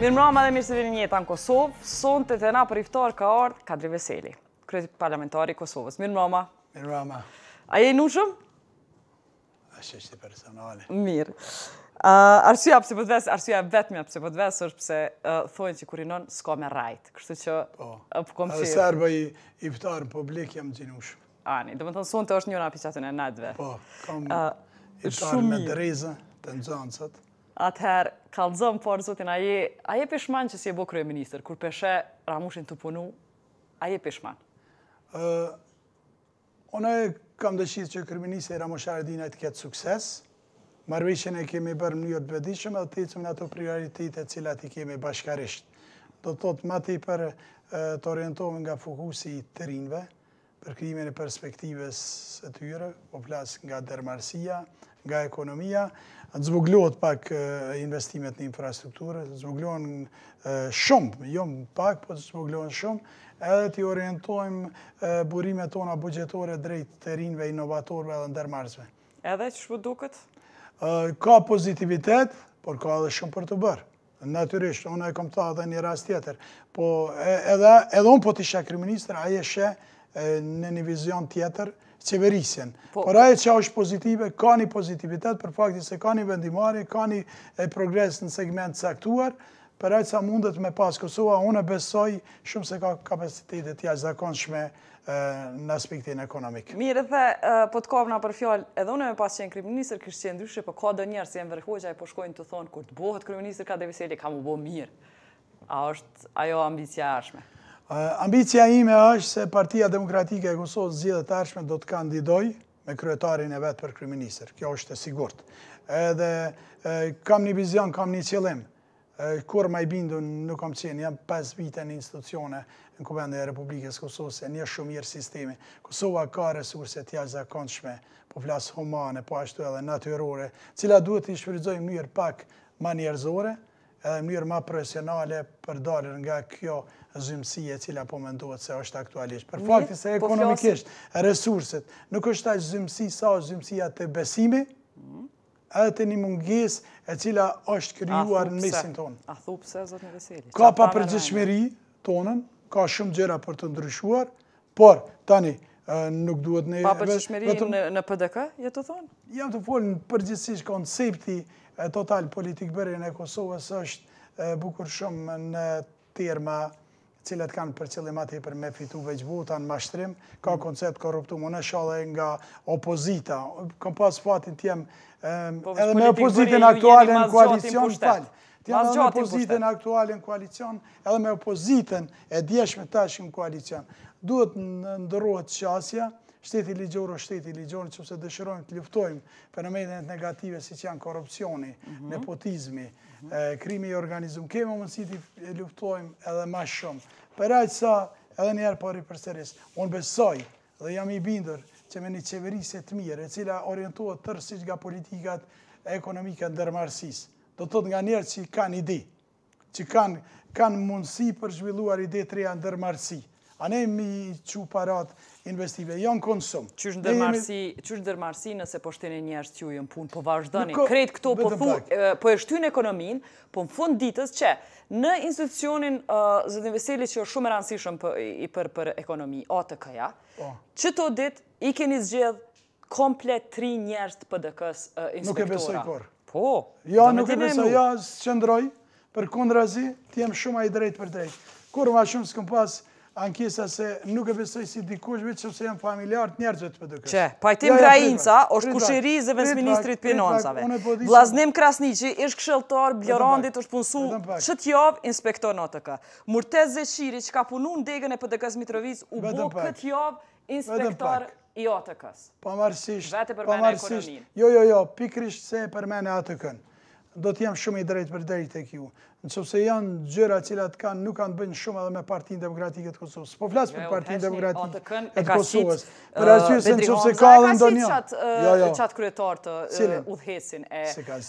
Mirëmbrëma dhe mirë se vini në Jeta në Kosovë. Sonte te na për iftar ka ardhur Kadri Veseli, kryeparlamentari i Kosovës. Mirëmbrëma. Mirëmbrëma. A je i nushëm? Është personale. Mirë. Arsyeja pse po të ves, arsyeja vetmja pse po të ves është pse thonë që kur rinon s'ka me rajt. Kështu që po kom qejf. Sa herë bëj iftar publik jam xhinushëm. Ani, domethënë sonte është njëra prej atyre natëve. Po, kam iftar me drezë të nxënësat. Atëherë, kallëzëm por zotin, a je peshman që si e bo kryeministër, kur peshe Ramushin të punu, a je peshman? Unë kam dëshirë që kryeministri Ramush Haradinaj të ketë sukses. Marrëveshjen e kemi bërë në mënyrë të vetëdijshme dhe të ecim në ato prioritete të cilat i kemi bashkarisht. Do të thotë më tepër të orientohemi nga fokusi i të rinjve për krijimin e perspektivës së tyre, po flas nga dërmarrësia, nga ekonomia, të zboglohet pak investimet në infrastrukturë, të zboglohen shumë, jo pak, po të zboglohen shumë, edhe të orientojmë burimet tona bugjetore drejt të rinjve, inovatorëve dhe ndërmarrësve. Edhe që shpo duket? Ka pozitivitet, por ka edhe shumë për të bërë. Natyrisht, unë e kom ta edhe një rast tjetër, po edhe unë po të isha kryeministër, aje shë në një vizion tjetër, qeverisjen. Por aje që është pozitive, ka një pozitivitet për fakti se ka një vendimari, ka një progres në segment saktuar, për aje sa mundet me pas Kosova, unë besoj shumë se ka kapacitetet jashtëzakonshme në aspektin ekonomik. Mirë dhe po të kapna për fjallë, edhe unë me pas qenë kryeministër, kështë qenë ndryshe, po ka do njerë si e Enver po shkojnë të thonë, kur të bohet kryeministër Kadri Veseli, ka mu bo mirë. A është ajo ambicia e ardhshme? Ambicia ime është se Partia Demokratike e Kosovës zgjedhjet e ardhshme do të kandidoj me kryetarin e vetë për kryeministër. Kjo është e sigurt. Edhe kam një vizion, kam një qëllim. Kur ma i bindu nuk kam qenë, jam 5 vite në institucione në Kuvendin e Republikës Kosovës, e një shumë mirë sistemi. Kosova ka resurse të jashtëzakonshme, po flas humane, po ashtu edhe natyrore, cila duhet të i shfrytëzojmë në mënyrë pak më njerëzore, edhe në mënyrë më profesionale për dalër nga kjo zymësie cila po mendohet se është aktualisht. Për fakti se ekonomikisht resurset nuk është aq zymësi sa zymësia të besimi, edhe të një munges e cila është krijuar në mesin tonë. A thu pse, zotni Veseli? Ka papërgjegjësinë tonën, ka shumë gjëra për të ndryshuar, por tani nuk duhet ne... Papërgjegjësinë në PDK, je të thonë? Jam të folën përgjithsisht koncepti total politik bërjen e Kosovës është bukur shumë në terma cilat kanë për qëllim atë për me fitu veç vota në mashtrim, ka koncept korruptum, unë shoh edhe nga opozita, kam pas fatin t'jem edhe me opozitën aktuale në koalicion, edhe me opozitën aktuale në koalicion, edhe me opozitën e djeshme tash në koalicion. Duhet ndërrohet qasja, shteti ligjor o shteti ligjor, nëse dëshirojmë të luftojmë fenomenet negative si që janë korrupsioni, nepotizmi, krimi i organizuar, kemi mundësi të luftojmë edhe më shumë. Për aq sa edhe një herë po ripërsëris, unë besoj dhe jam i bindur që me një qeverisje të mirë, e cila orientohet tërësisht nga politikat ekonomike ndërmarrësisë, do të thotë nga njerëz që kanë ide, që kanë mundësi për zhvilluar ide të reja ndërmarrësi. A ne mi që parat investive, janë konsum. Qysh ndërmarrësi nëse po shteni njerëz që ju në punë, po vazhdoni. Kretë këto po e shtyn ekonominë, po në fund ditës që në institucionin zotni Veseli që është shumë e rëndësishëm për ekonomi, ATK-ja, që to ditë i keni zgjedh komplet 3 njerëz të PDK-s inspektora. Nuk e besoj kur. Po. Ja, nuk e besoj, ja, qëndroj, për kundrazi, t'jem shumë a i drejt për drejt. Kur ma shumë s'këm pas ankesa se nuk e besoj si dikush vetë sepse janë familjar të njerëzve të PDK-s. Që, pajtim Grajinca është kusheri i zëvendës ministrit Pinoncave. Vllaznim Krasniqi ish këshilltar Bljorandit është punësu çet javë inspektor në ATK. Murtez Zeqiri që ka punu në degën e PDK-s Mitrovic u bë këtë javë inspektor i ATK-s. Pavarësisht. Vete përmene ekonominë. Jo, pikrisht se përmene ATK-n. Do t'jem shumë i drejt për drejt e kjo. Nëse janë gjëra cilat nuk kanë bënë shumë edhe me Partinë Demokratike të Kosovës. Po flasë për Partinë Demokratike të Kosovës. Për arsye se nëse ka edhe ndonjë. Qatë kryetar të udhëhecin e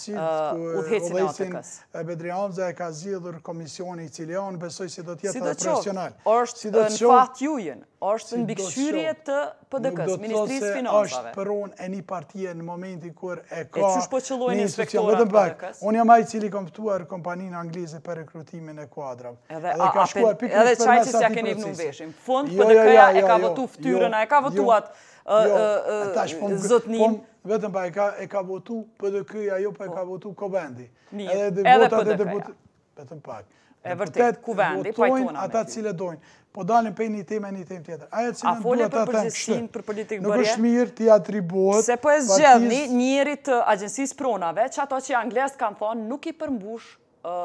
ATK-s. Bedri Hamza e ka zgjedhur komisioni i cili janë, besoj si do t'jetë edhe profesional. Është në fat jujen, është në mbikëqyrje të PDK-s, Ministrisë Financave. Është përon e një partie në momenti kur e ka një institucion. Unë jam ai i cili kam ftuar kompaninë angleze angleze për rekrutimin e kuadrave. Edhe qajqës ja keni vënu veshim. Fond PDK-ja e ka votu ftyrën, e ka votuat zotnin. Vetëm pa e ka votu PDK-ja, jo pa e ka votu Kovendi. Edhe PDK-ja. Vetëm pak. E vërtet, Kuvendi, pajtona me ti. Ata cilë dojnë. Po dalin për një temë e një temë tjetër. A folje për përgjithësinë për politikë bërje? Nuk është mirë t'i atribuohet. Se po e zgjedhni njërit të agjencisë pronave, që ato që anglesët kanë thonë, nuk i përmbush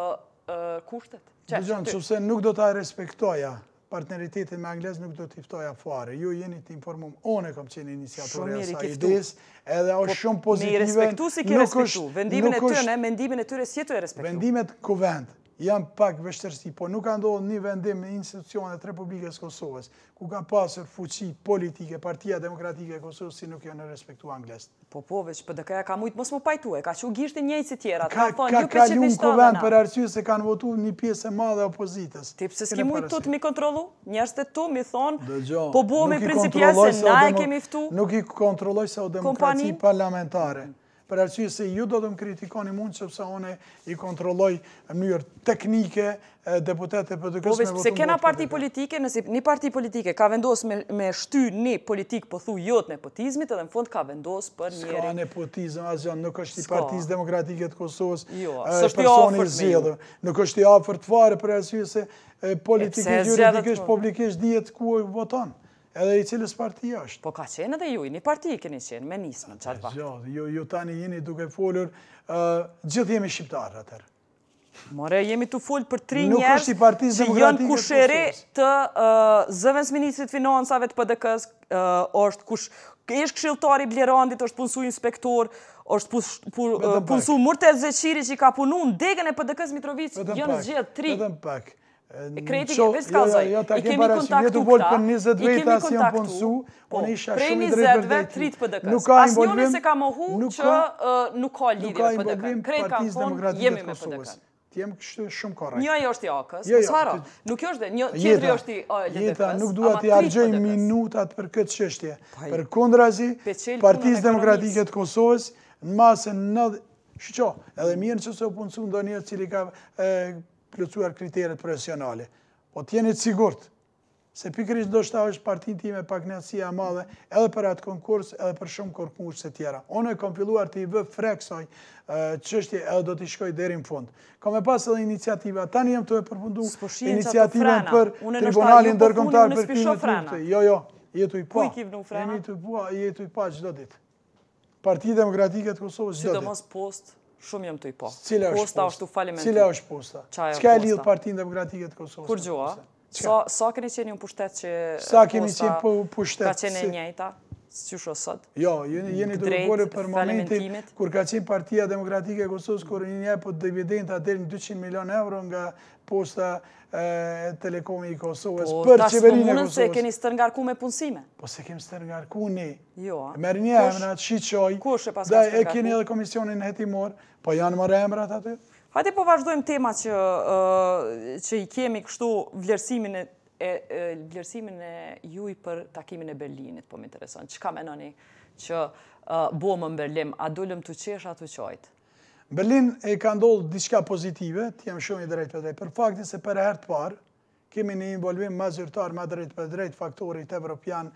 kushtet. Dëgjën, sepse nuk do t'a respektoja partneritetin me anglesë, nuk do t'i ftoja fare. Ju jeni t'informum, one kom qenë iniciatorja sa ides, edhe është shumë pozitive. Me i respektu si ki respektu. Vendimin e tyre, mendimin e tyre si jetu e respektu. Vendimet Kuvend janë pak vështërsi, po nuk ka ndodhur një vendim në institucionet Republikës Kosovës, ku ka pasur fuqi politike, Partia Demokratike e Kosovës, si nuk janë respektu anglesët. Po veç, PDK-ja ka mujtë mos më pajtue, ka që u gishtë njëjtë si tjera. Ka kalun Kuvend për arsye se kanë votu një pjesë e madhe opozitës. Ti pse s'ki mujtë tu të mi kontrolu? Njerëzit e tu mi thonë, po bomi principial se na e kemi ftu. Nuk i kontrolloj se o demokraci parlamentare. Për arsye se ju do të më kritikoni mund sepse one i kontrolloj në mënyrë teknike deputetet e PDK-s. Po veç, pse kena parti politike, nëse një parti politike ka vendos me shty një politik po thu jot nepotizmit, edhe në fund ka vendos për njëri. Ska nepotizm, asgjë, nuk është i Partisë Demokratike të Kosovës personi i zgjedhur. Nuk është i afërt fare për arsye se politikisht, juridikisht, publikisht dihet ku voton. Edhe i cilës parti është. Po ka qenë edhe ju, një parti keni qenë, me nismë në qatë vakt. Ju tani jeni duke folur, gjithë jemi shqiptarë atër. More, jemi të folë për 3 njerës që jënë kusheri të zëvendës ministrit financave të PDK-s, është këshilltari Blerandit, është punësu inspektor, është punësu Murtez Zeqiri që i ka punu në degën e PDK-s Mitrovic, jënë zgjedhë 3. Vedëm pak. Kreti veç ka zoj, i kemi kontaktu këta, i kemi kontaktu, prej 20-ve 3 PDK-s. As njone se ka mohu që nuk ka lidhje me PDK. Krejt ka thonë, jemi me PDK. Jem kështu shumë korrekt. Një ajo është i AK-s, mos haro. Nuk është dhe, një tjetëri është i LDK-s. Jeta, nuk duhet t'i argjoj minutat për këtë çështje. Për kundrazi, Partisë Demokratike të Kosovës, në masën në... Shqo, edhe mirë që se u punësu ndonjë cili ka plotësuar kriteret profesionale. Po t'jeni të sigurt, se pikërisht do shta është partinë time pak knatësia madhe, edhe për atë konkurs, edhe për shumë konkurse tjera. Unë e kom filluar t'i vë freksoj çështje edhe do t'i shkoj deri në fund. Kam e pas edhe iniciativa, tani jam të e përfundu iniciativën për Tribunalin Ndërkombëtar për krimet lufte. Jo, jetu i pa. Jetu i pa çdo ditë. Partia Demokratike të Kosovës çdo ditë. Sidomos post. Shumë jam të i po. Posta është të falimentu. Cila është posta? Qka e lidhë Partinë Demokratike të Kosovës? Kur gjua? Sa keni qenë një pushtet që posta ka qenë e njejta? Që shë sot? Jo, jeni duke folë për momentin kur ka qenë Partia Demokratike e Kosovës, kur një njej për dividenda deri në 200 milion euro nga posta Telekomi i Kosovës për qeverinë e Kosovës. Po tash po mundën se keni stërngarku me punësime? Po se kemi stërngarku ne. Merë një emrat, shqiqoj, da e keni edhe komisionin hetimor, po janë mërë emrat aty? Hajde po vazhdojmë tema që i kemi kështu vlerësimin e juj për takimin e Berlinit, po më intereson. Që ka menoni që bomë në Berlin, a dullëm të qesh, a të qojtë? Berlin e ka ndodhë diçka pozitive, t'jem shumë i drejt për drejt, për faktin se për herë të parë, kemi një involvim ma zyrtar, ma drejt për drejt faktorit evropian,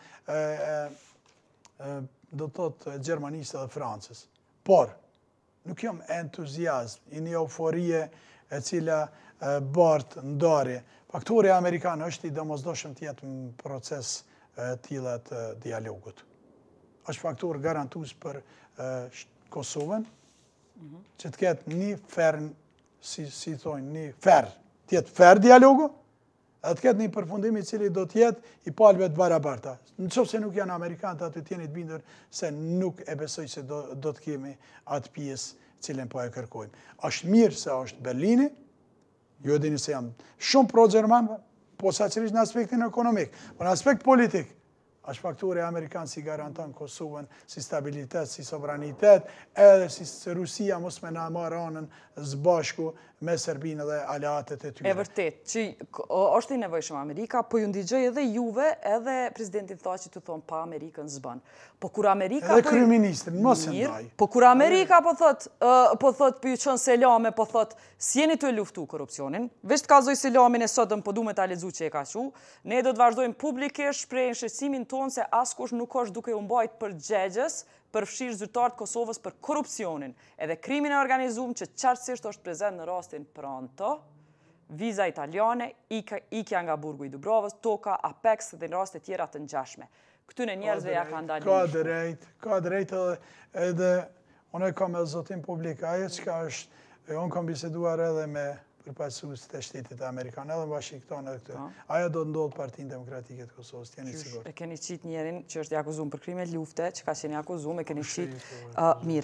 do të thotë Gjermanisë dhe Francës. Por, nuk jam entuziasm, i një euforie e cila bartë ndarje. Faktori Amerikan është i domosdoshëm tjetë në proces tila të dialogut. është faktor garantus për Kosovën, që të ketë një ferë, si thonë, një ferë, tjetë ferë dialogu, edhe të ketë një përfundimi cili do tjetë i palëve të barabarta. Në qofë se nuk janë Amerikanët, atë të tjenit bindur se nuk e besoj se do të kemi atë pjesë cilin po e kërkojmë. Ashtë mirë se është Berlini, ju e dini se jam shumë pro-Gjerman, po saqërisht në aspektin ekonomik, po në aspekt politik, është faktori Amerikanë si garanton Kosovën, si stabilitet, si sovranitet, edhe si Rusia mos me na marrë anën zbashku me Serbinë dhe aleatet e tyre. E vërtet, që është i nevojshëm Amerika, po ju ndigjoj edhe juve, edhe presidentin tha që të thonë pa Amerikën zbën. Po kur Amerika... Edhe kryeministrin, mos e ndaj. Po kur Amerika po thot, për ju qënë selame, po thot, s'jeni të luftu korupcionin, veç të kazoj selamin e sotëm, po du me ta lezu që e ka shu, ne do të vazhdojmë publikisht shpreh shqetësimin tonë se askush nuk është duke u mbajt për gjegjes, përfshirë zyrtarët Kosovës për korupcionin, edhe krimin e organizuar që qartësisht është prezent në rastin Pronto, viza italiane, ikja nga burgu i Dubrovës, Toka, Apex dhe në raste tjera të ngjashme. Këtyne njerëzve ja ka ndalë. Ka drejt edhe unë kam me zotim publik, ajo që është, unë kam biseduar edhe me përpaqësues të shtetit amerikan, edhe në Washington edhe këtë. Ajo do të ndodhë Partinë Demokratike të Kosovës, t'jeni sigur. E keni qit njerin që është i akuzuar për krime lufte, që ka qenë i akuzuar, e keni qit mirë.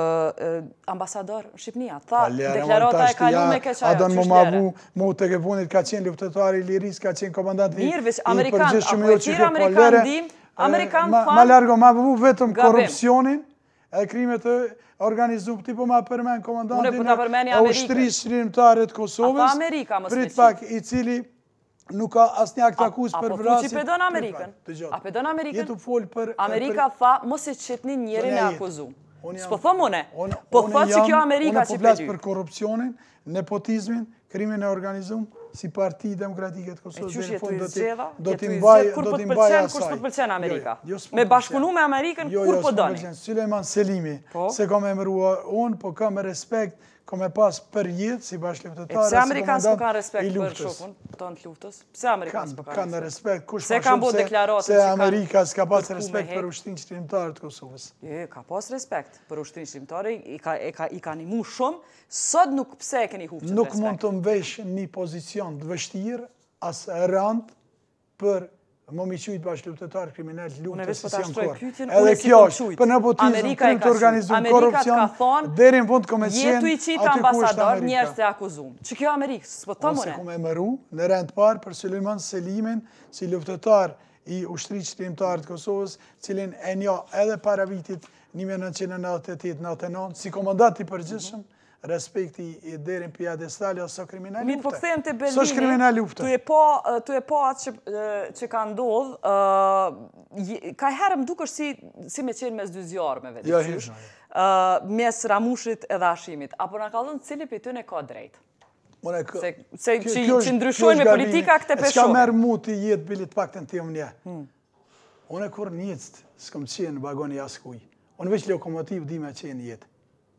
Ambasador në Shqipnia, tha, deklarata e kalume ke qajo, Adon më mavu, mu të ke punit ka qenë luftetari i liris, ka qenë komandant i përgjithshëm jo që ke polvere. Ma largo, ma vu vetëm korupcionin, edhe krimet e organizuar, ti po ma përmen komandantin e ushtrisë shërimtare të Kosovës, prit pak i cili nuk ka asnjë akt akus për vrasin. Apo fuqi pedon Amerikën? A pedon Amerikën? Amerika tha, mos e qetni njerin e akuzum. S'po thom une, po thot që kjo Amerika që po flas për korrupsionin, nepotizmin, krimin e organizuar, si Parti Demokratike të Kosovës deri në fund do t'i mbaj asaj. Kur s'po pëlqen Amerika? Me bashkëpunu me Amerikën kur po doni? Sulejman Selimi, se kam emëruar unë, po kam respekt, kam e pas për jetë si bashkëluftetare. Pse Amerikanë s'po kanë respekt për shokun tonë të luftës? Pse Amerikanë s'po kanë respekt? Se kanë bërë deklaratë se Amerika s'ka pas respekt për ushtrinë shërimtare të Kosovës. Ka pas respekt për ushtrinë shërimtare, i ka nimu shumë, sot nuk pse e keni hupë që nuk mund të mvesh një pozicion të vështirë as rënd për më mi qujtë bashkëluftetar kriminal lutë si si jam kor. Edhe kjo është, për nepotizëm, krim të organizuar, korupcion, deri në fund kome qenë, jetu i qitë ambasador, njerës të akuzum. Që kjo Amerikë, s'po të mëne? Ose kome emëru, në rend parë për Sulejman Selimin, si luftetar i ushtrisë shërimtare të Kosovës, cilin e njo edhe para vitit 1998-99, si komandant i përgjithshëm, respekti i derin pjadestali ose kriminal lufte. Mi po këthejmë të Berlini, tu e po atë që ka ndodhë, ka herë më duke është si me qenë mes dy zjarëmeve, mes Ramushit edhe Hashimit, apo në ka dhënë cili për ty në ka drejtë? Se që ndryshojnë me politika këtë peshohet. Ska merë mu të jetë bilit pak të në tijom nje. Unë e kur njëtët s'kom qenë në vagoni askuj. Unë veç lokomotiv di me qenë jetë.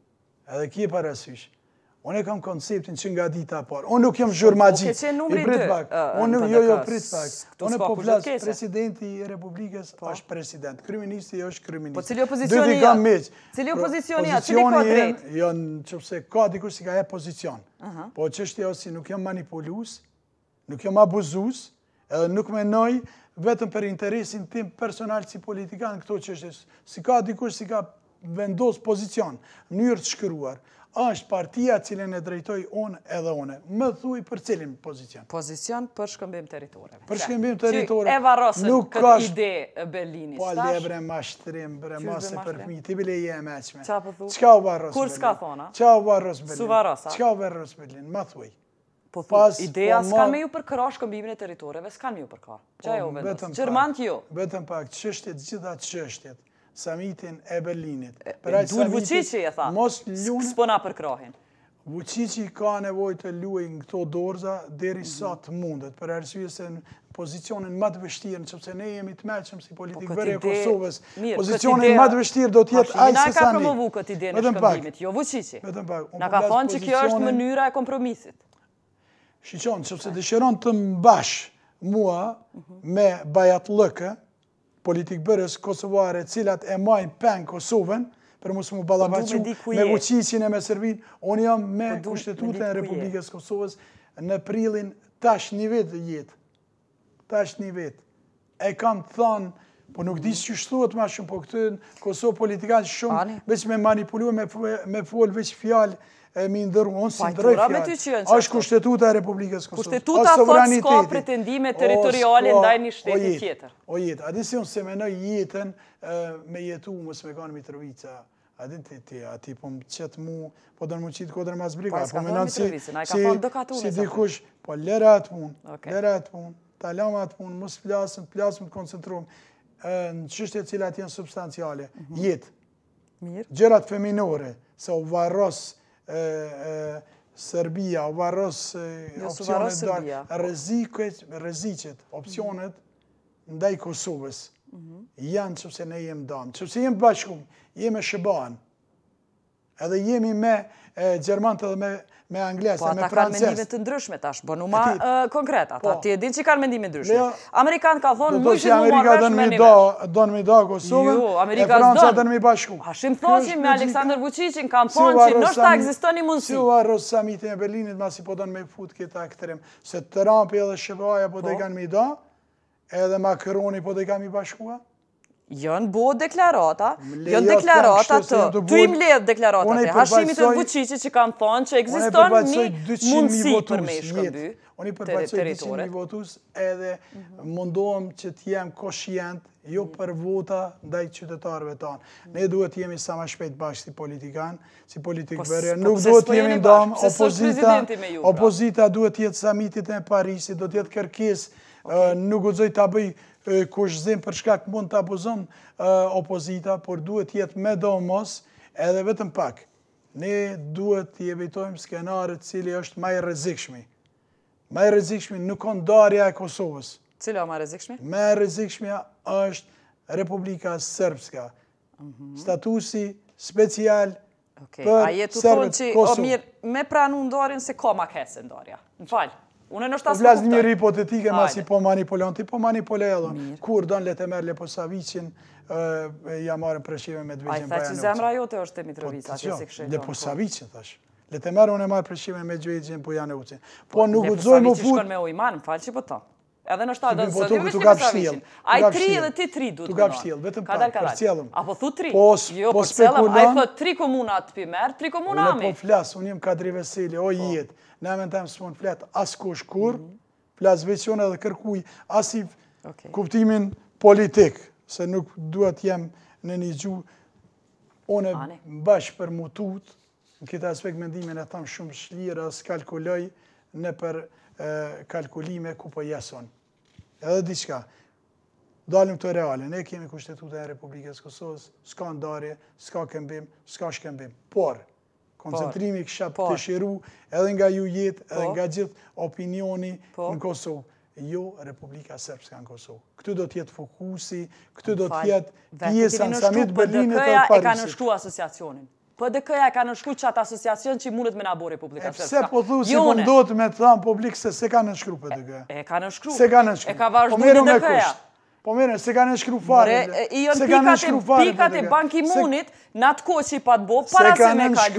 Edhe kje parasysh. Unë e kam konceptin që nga dita parë. Unë nuk jam zhurmagji. I prit pak. Jo, prit pak. Unë po flas, presidenti i Republikës është president. Kryeministri është kryeminist. Po cili opozicioni ja? Cili opozicioni ja? Cili ka drejt? Jo, nëse ka dikush si ka e pozicion. Po çështja është si nuk jam manipulus, nuk jam abuzus, edhe nuk menoj vetëm për interesin tim personal si politikan këto çështje. Si ka dikush si ka vendos pozicion, mënyrë të shkruar, është partia cilën e drejtoj unë edhe une. Më thuj për cilin pozicion? Pozicion për shkëmbim territoreve. Për shkëmbim territoreve. E varrosën këtë ide e Berlinit. Po ale bre mashtrim, bre masë për fmi, ti bile je e meqme. Qa po thu? Qka u varros Berlin? Kur s'ka thona? Qa u varros Berlin? Su varrosa? Qka u varros Berlin? Ma thuj. Po thu, ideja s'kan me ju përkra shkëmbimin e territoreve, s'kan me ju përkra. Qa jo vendos? Gjermant jo? Vetëm pak, qështjet, gjitha qështjet. Samitin e Berlinit. Duhet Vučići e tha, s'po na përkrahin. Vučići ka nevoj të luaj në këto dorza deri sa të mundet, për arsye se në pozicionin më të vështirë, nëse ne jemi të mëshëm si politikë e Kosovës, pozicionin më të vështirë do të jetë ai se sa ne. Na ka promovu këtë ide në shkëmbimit, jo Vučići. Na ka thonë që kjo është mënyra e kompromisit. Shiqon, nëse dëshiron të mbash mua me Bajatlëkë, politikë bërës kosovare cilat e majnë pen Kosovën, për mos mu ballafaqu me Vučićin e me Serbin, unë jam me Kushtetutën e Republikës Kosovës në prillin tash një vetë jetë. Tash një vetë. E kam thënë, po nuk di që shtuat ma shumë, po këtë Kosovë politikanë shumë, veç me manipulu, me folë veç fjalë, mi ndërru, unë si ndërëj fjallë. Ashtë Kushtetuta e Republikës Kosovës. Kushtetuta thot s'ka pretendime teritoriale ndaj një shteti tjetër. O jetë, a disi unë se menoj jetën me jetu, mësë me kanë Mitrovica, Adin ati po më qëtë mu, po do në mu qitë kodrë mas brika. Po, s'ka thonë Mitrovicin, a i ka thonë dëkatune. Si dikush, po lera atë punë, ta lama atë punë, mos plasëm të koncentrumë në qështje cilat jenë substanciale, jetë. Gjërat feminore, se u varros Serbia, u varros opcionet darë, rreziqet, opcionet ndaj Kosovës, janë qëpse ne jemë damë, qëpse jemë bashkum, jemi shëban, edhe jemi me Gjermant edhe me Anglesë, me Francesë. Po ata kanë mendime të ndryshme tash, bënu ma konkret, ata ti e din që kanë mendime ndryshme. Amerikanë ka thonë, mëshin mu marrësh me një vesh. Donë mi da Kosovën, e Franca donë mi bashku. Hashim Thaçi me Aleksandar Vučićin kanë thonë që nështë ta egzistoni mundësi. Si u arros samitin e Berlinit, ma si po donë me fut këta këtërim, se Trumpi edhe Shëvaja po dhe kanë mi da, edhe Makroni po dhe kanë mi bashkua. Jënë bo deklarata, të, ty im ledhë deklarata të, Hashimit e Vučićit që kanë thonë që egziston një mundësi për me shkëmby Unë i përpaqsoj 200.000 votus edhe mundohem që t'jem koshient, jo për vota ndaj qytetarëve tanë. Ne duhet jemi sa ma shpejt bashkë si politikan, si politikë bërë, nuk duhet jemi ndamë, opozita duhet jetë samitit e Parisit, do t'jetë kërkes, nuk guxoj t'a bëj kushzim për shkak mund të abuzon opozita, por duhet jetë me do mos edhe vetëm pak. Ne duhet të evitojmë skenarët cili është ma i rrezikshmi. Ma i rrezikshmi nuk on darja e Kosovës. Cila ma rrezikshmi? Ma i rrezikshmi është Republika Srpska. Statusi special për Serbët Kosovë. Me pranu ndarjen se ka ma kese ndarja. Në falë. Unë në po vlasë një njëri hipotetike ma si po manipulon, ti po manipulon. Kur donë le të merë Leposavicin, ja marën preshime me Dvejgjen Bajanovic. A i tha që zemra jote është e Mitrovica, që si këshë Leposavicin, thash. Le të merë unë e marë preshime me Dvejgjen Bajanovic. Po nuk guxoj më fut. Leposavicin shkon me ujman, më falë që po ta. Edhe në shtatë dhe sot, jo veç Leposavicin. A i 3 edhe ti 3 du të mënonë. Vetëm pak, për cjellëm. Apo thu 3? Jo, për cjellëm, a i thot 3 komunat për merë, 3 komunami. Po flasë, unë jem Kadri Veseli, o jetë. Ne me në temë së mund fletë as kush kur, flasë veqone edhe kërkuj as i kuptimin politik, se nuk duhet jem në një gju, one bashkë për mutut, në këtë aspekt mendimin e thamë shumë shlira, s'kalkuloj në për kalkulime ku po jeson. Edhe diqka, dalim të reale, ne kemi kushtetutën e Republikës Kosovës, s'ka ndarje, s'ka këmbim, s'ka shkëmbim, por koncentrimi kësha të shiru edhe nga ju jetë, edhe nga gjithë opinioni në Kosovë. Jo Republika Srpska në Kosovë. Këtu do t'jetë fokusi, këtu do t'jetë pjesë në samit Berlinit e Parisit. PDK-ja e ka nështru asociacionin. PDK-ja e ka nështru qatë asociacion që mundet me nabo Republika Srpska. Pse po thu si po ndot me të thamë publik se se ka nështru PDK-ja. E ka nështru. Se ka nështru. E ka vazhdu një DK-ja. Po mire, se ka nëshkru fare. I jënë pikat e bankimunit në atë kohë që i pa të bo, para se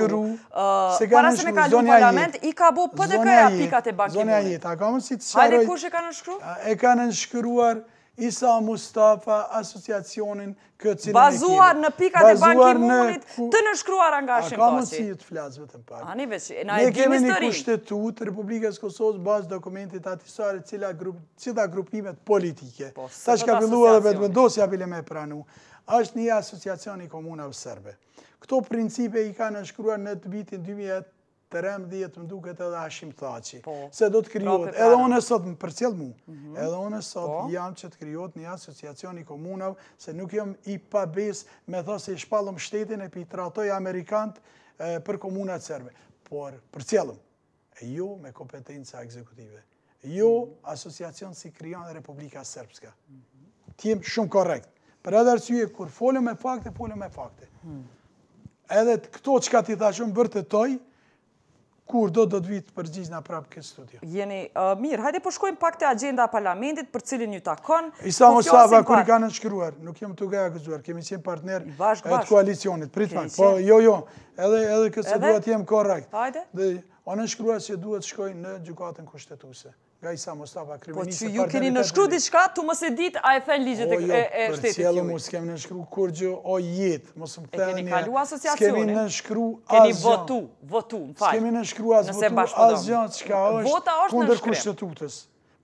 me kalu parlament, i ka bo PDK-ja pikat e bankimunit. Zonja jetë, a ka më si të qaroj... Hajde kush e ka nëshkru? E ka nëshkruar Isa Mustafa, asociacionin këtë cilën e bazuar në pikat e bankimunit të nëshkruar nga Hashim Thaçi. A ka më si të flasë vetëm pak. Ani veç, na e Ne kemi një kushtetut, Republikës Kosovës, bazë dokumentit atisare, cila grupimet politike. Ta që ka fillu edhe vetë vendosja bile me pranu, është një asociacion i komunave serbe. Këto principe i ka nëshkruar në të vitin 2013 më duket edhe Hashim Thaçi. Se do të kryot, edhe unë e sot më përcjell mu, edhe unë e sot jam që të kryot një asociacion i komunav, se nuk jam i pabes me tho se i shpallëm shtetin e pi tratoj Amerikant për komunat serbe. Por përcjellëm, e jo me kompetenca ekzekutive. Jo asociacion si kryon Republika Srpska. T'jem shumë korrekt. Për edhe arsye, kur folëm me fakte, folëm me fakte. Edhe këto që ka t'i thashëm vërtetoj, kur do të vitë përgjigj nga prapë këtë studio. Jeni mirë, hajde po shkojmë pak të agenda parlamentit për cilin ju takon. Isa Mustafa, kur i ka nënshkruar, nuk jem të gaja këzuar, kemi qenë partner të koalicionit. Prit pak, po jo, edhe këse duhet jem korrekt. Hajde. O nënshkruar që duhet shkoj në gjukatën kushtetuese. Nga Isa Mustafa, kriminalisë. Po që ju keni nëshkru diçka, tu mos e dit, a e thënë ligjet e shtetit për cjellë mu, s'kemi nëshkru kur gjë, o jetë, mos më thënë një. E keni kalu asociacionin? S'kemi nëshkru asgjën. Keni votu, më falj. S'kemi nëshkru asgjën që ka është kundër kushtetutës.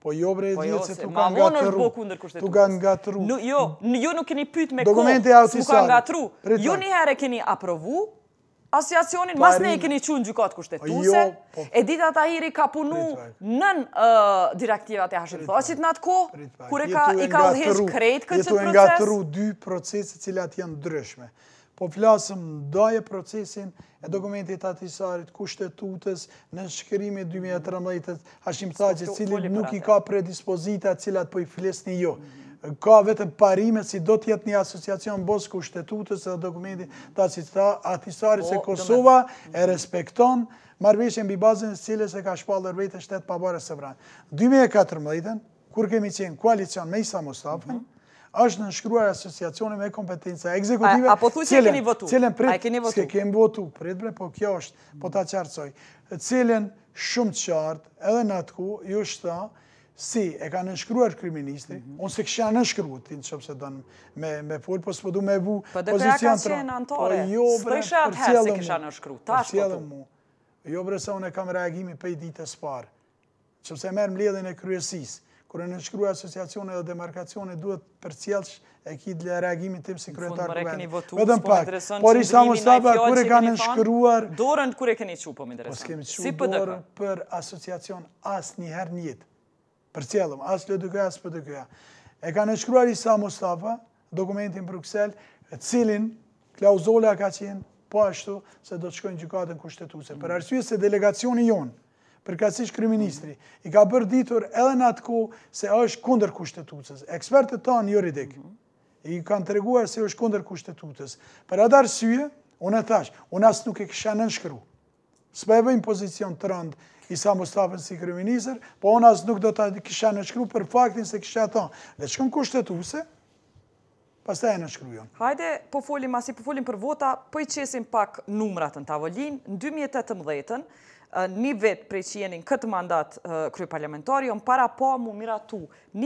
Po jo bre e dhjetë se tu ma ka vonë është ngatru. bo kundër Tu kushtetutës. ka ngatru. Jo nuk keni pyet me Dokumenti kohë, autisari. s'mu ka ngatru. Prit Ju pak. një herë keni aprovu asociacionin, mas ne e keni qunë gjykat kushtetuse, Edita Tahiri ka punu nën direktivat e Hashim Thaqit në atë kohë, kur i ka udhëheq krejt këtë jetu e proces. ngatru dy procese cilat janë ndryshme. Po flasëm ndaje procesin e dokumentit atisarit kushtetutës në shkërimi 2013 Hashim Thaqit, cili nuk i ka predispozita cilat po i flesni jo. Ka vetëm parimet si do t'jetë një asociacion bos kushtetutës dhe dokumentit atisarit se Kosova e respekton marrëveshjen mbi bazën e cilës e ka shpallur vetë shtet pavarë sovran. 2014, kur kemi qenë koalicion me Isa Mustafën, është nënshkruar asociacioni me kompetenca ekzekutive. A po thuj që keni votu? A keni votu? S'ke kemi votu, po kjo është, po ta qartësoj. Cilën shumë qartë, edhe në atë ku, ju shta, si e ka nënshkruar kryeministri, unë se kësha nënshkruar, ti në qëpë se donë me folë, po s'po du me vu pozicion të qenë antore, s'prisha atëherë se kësha nënshkruar, tash po tu. Jo bre sa unë e kam reagimi pej ditës parë, qëpse merë mbledhjen e kryesis, kur e nënshkruar asociacione dhe demarkacione, duhet për cjellsh e kitë reagimin tim si kryetar kuvendit. Vedëm pak, por Isa Mustafa kur e ka nënshkruar... Dorën kur e keni qu, po më interesant. Po s'kemi qu dorën për asociacion as njëherë njëtë. Për cjellëm, as LDK, as PDK. E ka nënshkruar Isa Mustafa, dokumentin Bruxelles, cilin klauzola ka qenë po ashtu se do të shkojnë gjykatën kushtetuse. Për arsye se delegacioni jonë, përkatësisht kryeministri, i ka bërë ditur edhe në atë kohë se është kundër kushtetutës. Ekspertët tanë juridik i kanë treguar se është kundër kushtetutës. Për atë arsye, unë e thash, unë as nuk e kisha nënshkru. S'pa e bëjmë pozicion të rëndë Isa Mustafën si kryeministër, po unë as nuk do të kisha nënshkru për faktin se kisha thonë. Le shkëm kushtetuse, pastaj e nënshkrujon. Hajde, po folim për vota, po i qesim pak numrat në tavolin. Në 2018, një vetë prej që jenin këtë mandat kryeparlamentari, on para po mu miratu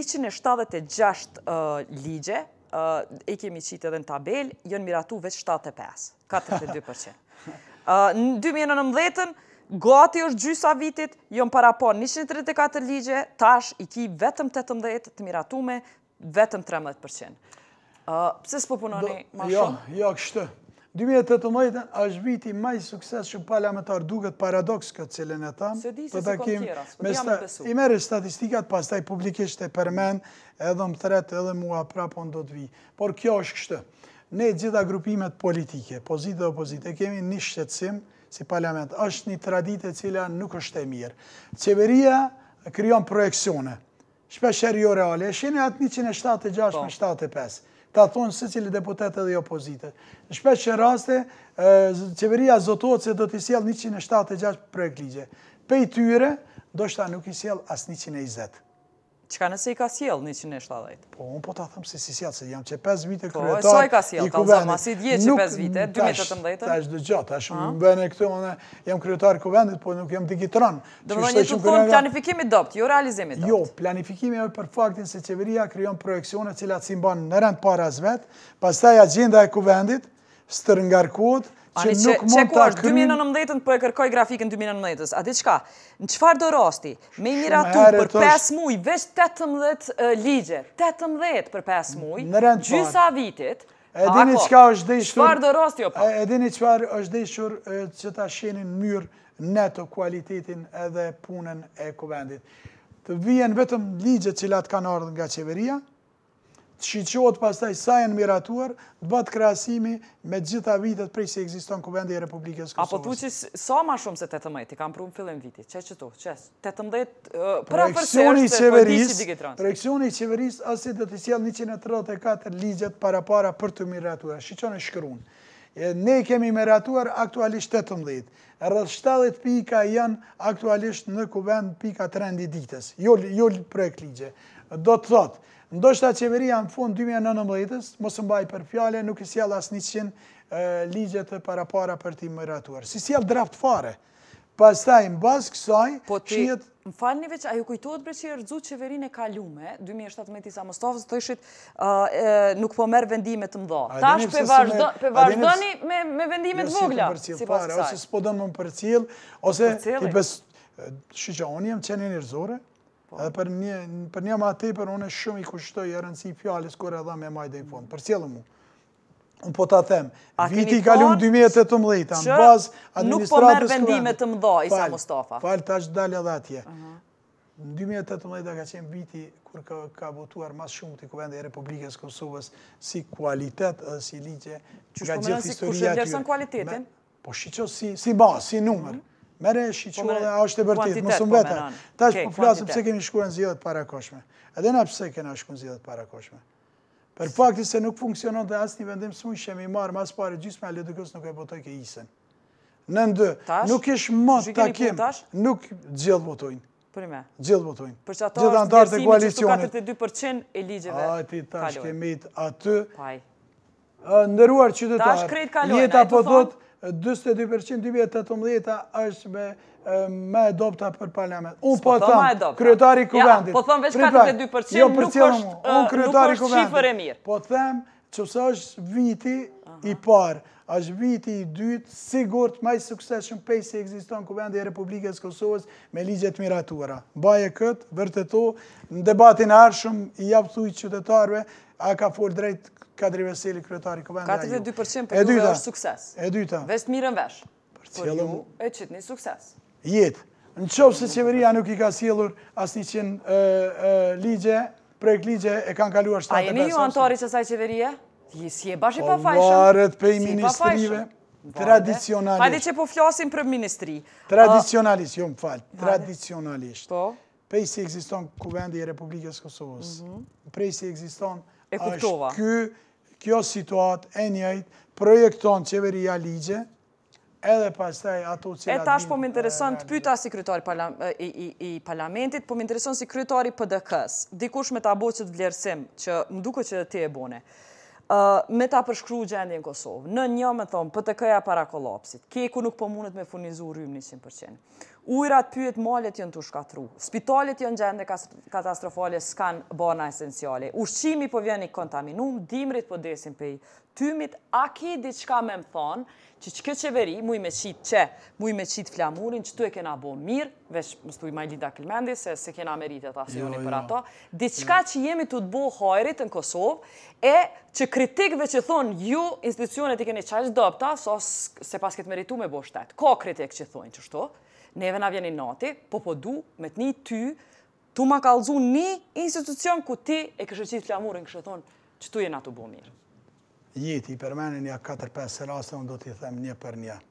176 ligje, e kemi qitë edhe në tabel, jonë miratu veç 75, 42%. Në 2019, gati është gjysa vitit, jonë para po 134 ligje, tash i ki vetëm 18 të miratume, vetëm 13%. Pse s'po punoni ma shumë? Jo, kështë. 2018 është viti maj sukses shumë parlamentar, duket paradoks këtë cilën e tamë. Se di se si kom tjera, s'po jam me besu. I mere statistikat, pas taj publikisht e përmen, edhe më thret, edhe mua prapon do të vi. Por kjo është kështë. Ne gjitha grupimet politike, pozitë dhe opozite, kemi një shqetsim si parlament. Është një tradite cila nuk është e mirë. Qeveria kryon projekcione. Shpesher jo reale. E shini atë 176 me 75. Ta thonë se cili deputet edhe opozite. Në shpesh që raste, qeveria zotohet se do t'i sjell 176 projekt ligje. Pej tyre, do shta nuk i sjell as 120. Qka nëse i ka sjell 170? Po, unë po ta thëmë se si sjell, se jam që 5 vite kryetar i kuvenit. Po, e sa i ka sjell, ka zama, si dje që 5 vite, 2018? Tash dë gjatë, tash më bëne këtu, jam kryetar i kuvenit, po nuk jam digitron. Dhe më një të thonë planifikimi dopt, jo realizimi dopt. Jo, planifikimi e për faktin se qeveria kryon projekcione cilat si mbanë në rend para zvet, pastaj agenda e kuvendit, stërngarkot, që nuk mund të akrim... 2019 po e kërkoj grafikën 2019, a di qka? Në qfar do rasti? Me i miratu për 5 muj, veç 18 ligje, 18 për 5 muj, gjysa vitit, qfar do rasti o pa? E dini qfar është deshur që ta shenin myrë neto kualitetin edhe punën e kuvendit. Të vijen vetëm ligje cilat kanë ardhën nga qeveria, të shqiqohet pastaj sa janë miratuar, të bëtë krasimi me gjitha vitet prej se eksiston Kuvendi i Republikës Kosovës. Apo tu që sa ma shumë se 18, i kam pru në fillim viti, që tu, 18, për afërsisht se po di që digitron. Projekcioni i qeveris asi dhe të sjell 134 ligjet para për të miratuar, shqiqon e shkërun. Ne kemi miratuar aktualisht 18, rrëth 70 pika janë aktualisht në Kuvend pika të rendi ditës, jo projekt ligje. Do të thotë, ndoshta qeveria në fund 2019, mos mbaj për fjale, nuk i sjell as 100 ligjet para për t'i miratuar. Si sjell draft fare. Pastaj, në bazë kësaj, qijet... Më falni veç, a ju kujtohet bre që i rëzu qeverin e kalume, 2017 Isa Mustafës, të ishit nuk po merë vendimet të mdha. Tash pe vazhdoni me vendimet vogla, si pas kësaj. Ose s'po dënë më më për cilë, ose... Shqyqa, unë jem qenë njërzore, Edhe për një ma tepër, unë shumë i kushtoj e rëndësi fjales kur edhe me majde i fond. Për cilë mu. Unë po ta them, viti kalum 2018, në bazë administratës nuk po merë vendime të mdha, Isa Mustafa. Falë, ta është dalë edhe atje. Në 2018 ka qenë viti kur ka votuar mas shumë të Kuvendi e Republikës Kosovës si kualitet edhe si ligje nga gjithë historia tyre. Kushe vlerëson kualitetin? Po shqyqo si bazë, si numër. Mere shqyqo dhe a është e vërtit, më sëmë vete. Ta është po flasëm pëse kemi shkuar në zjedhët para koshme. Edhe na pëse kena shku në zjedhët para koshme. Për fakti se nuk funksionon dhe asë një vendim së mund shemi marë, mas pare gjysme a LDK-s nuk e votoj ke isën. Në ndë, nuk ish mod takim, nuk gjithë votojnë. Për me? Gjithë votojnë. Për që ato është vlerësimi që shtu 42% e ligjeve kalojnë. Ti tash kemit aty. Ndëruar qytetarë, jeta po thot 22% 2018 është me adopta për parlament. Unë po thëmë, kryetari Kuvendit. Po thëmë veç 42% nuk është shifër e mirë. Po thëmë që së është viti i parë, është viti i dytë, sigurt maj sukseshëm pej se egziston Kuvendi e Republikës Kosovës me ligjet miratura. Baje këtë, vërtetu, në debatin arshëm i japëthuj qytetarve, a ka folë drejt Kadri Veseli, kryetari Kuvendi. 42% për juve është sukses. E dyta. Vesh të mirën vesh. Për ju e qitë një sukses. Jetë. Në qovë se qeveria nuk i ka sielur asë 100 ligje, projekt ligje e kanë kaluar 75. A jeni ju antari që saj qeverie? Si e bashi pa fajshëm? O varët pej ministrive, tradicionalisht. Hajde që po flasim për ministri. Tradicionalisht, jo më falë, tradicionalisht. Pej si egziston Kuvendi e Republikës Kosovës. Prej si egziston është kjo situatë e njëjtë, projekton qeveria ligje, edhe pastaj ato cilat... E tash po më intereson të pyta si kryetari i parlamentit, po më intereson si kryetari PDK-s. Dikush me ta bo që të vlerësim, që më duke që ti e bone. Me ta përshkru gjendje në Kosovë. Në një me thonë, PTK-ja para kolapsit. Keku nuk po mundet me furnizu rrymë 100%. Ujrat pyet malet jënë të shkatru. Spitalet jënë gjende katastrofale, s'kan bana esenciale. Ushqimi po vjen i kontaminum, dimrit po desin pej tymit. A ki diçka me më thonë, që që këtë qeveri, muj me qitë flamurin, që tu e kena bo mirë, veç më stuj Majlida Kilmendi, se kena meritet asioni për ato, diçka që jemi të të bo hajrit në Kosovë, e që kritikve që thonë, ju institucionet i keni qaqë dopta, se pas këtë meritu me bo shtetë. Ka kritik që thonë që shto, neve na vjeni nati, po du, me të një ty, tu ma kalzu një institucion ku ti e kështë qitë flamurin, kështë thonë, që tu jena të bo mirë. Jeti, për mene një 4-5 raste, unë do t'i them një për një.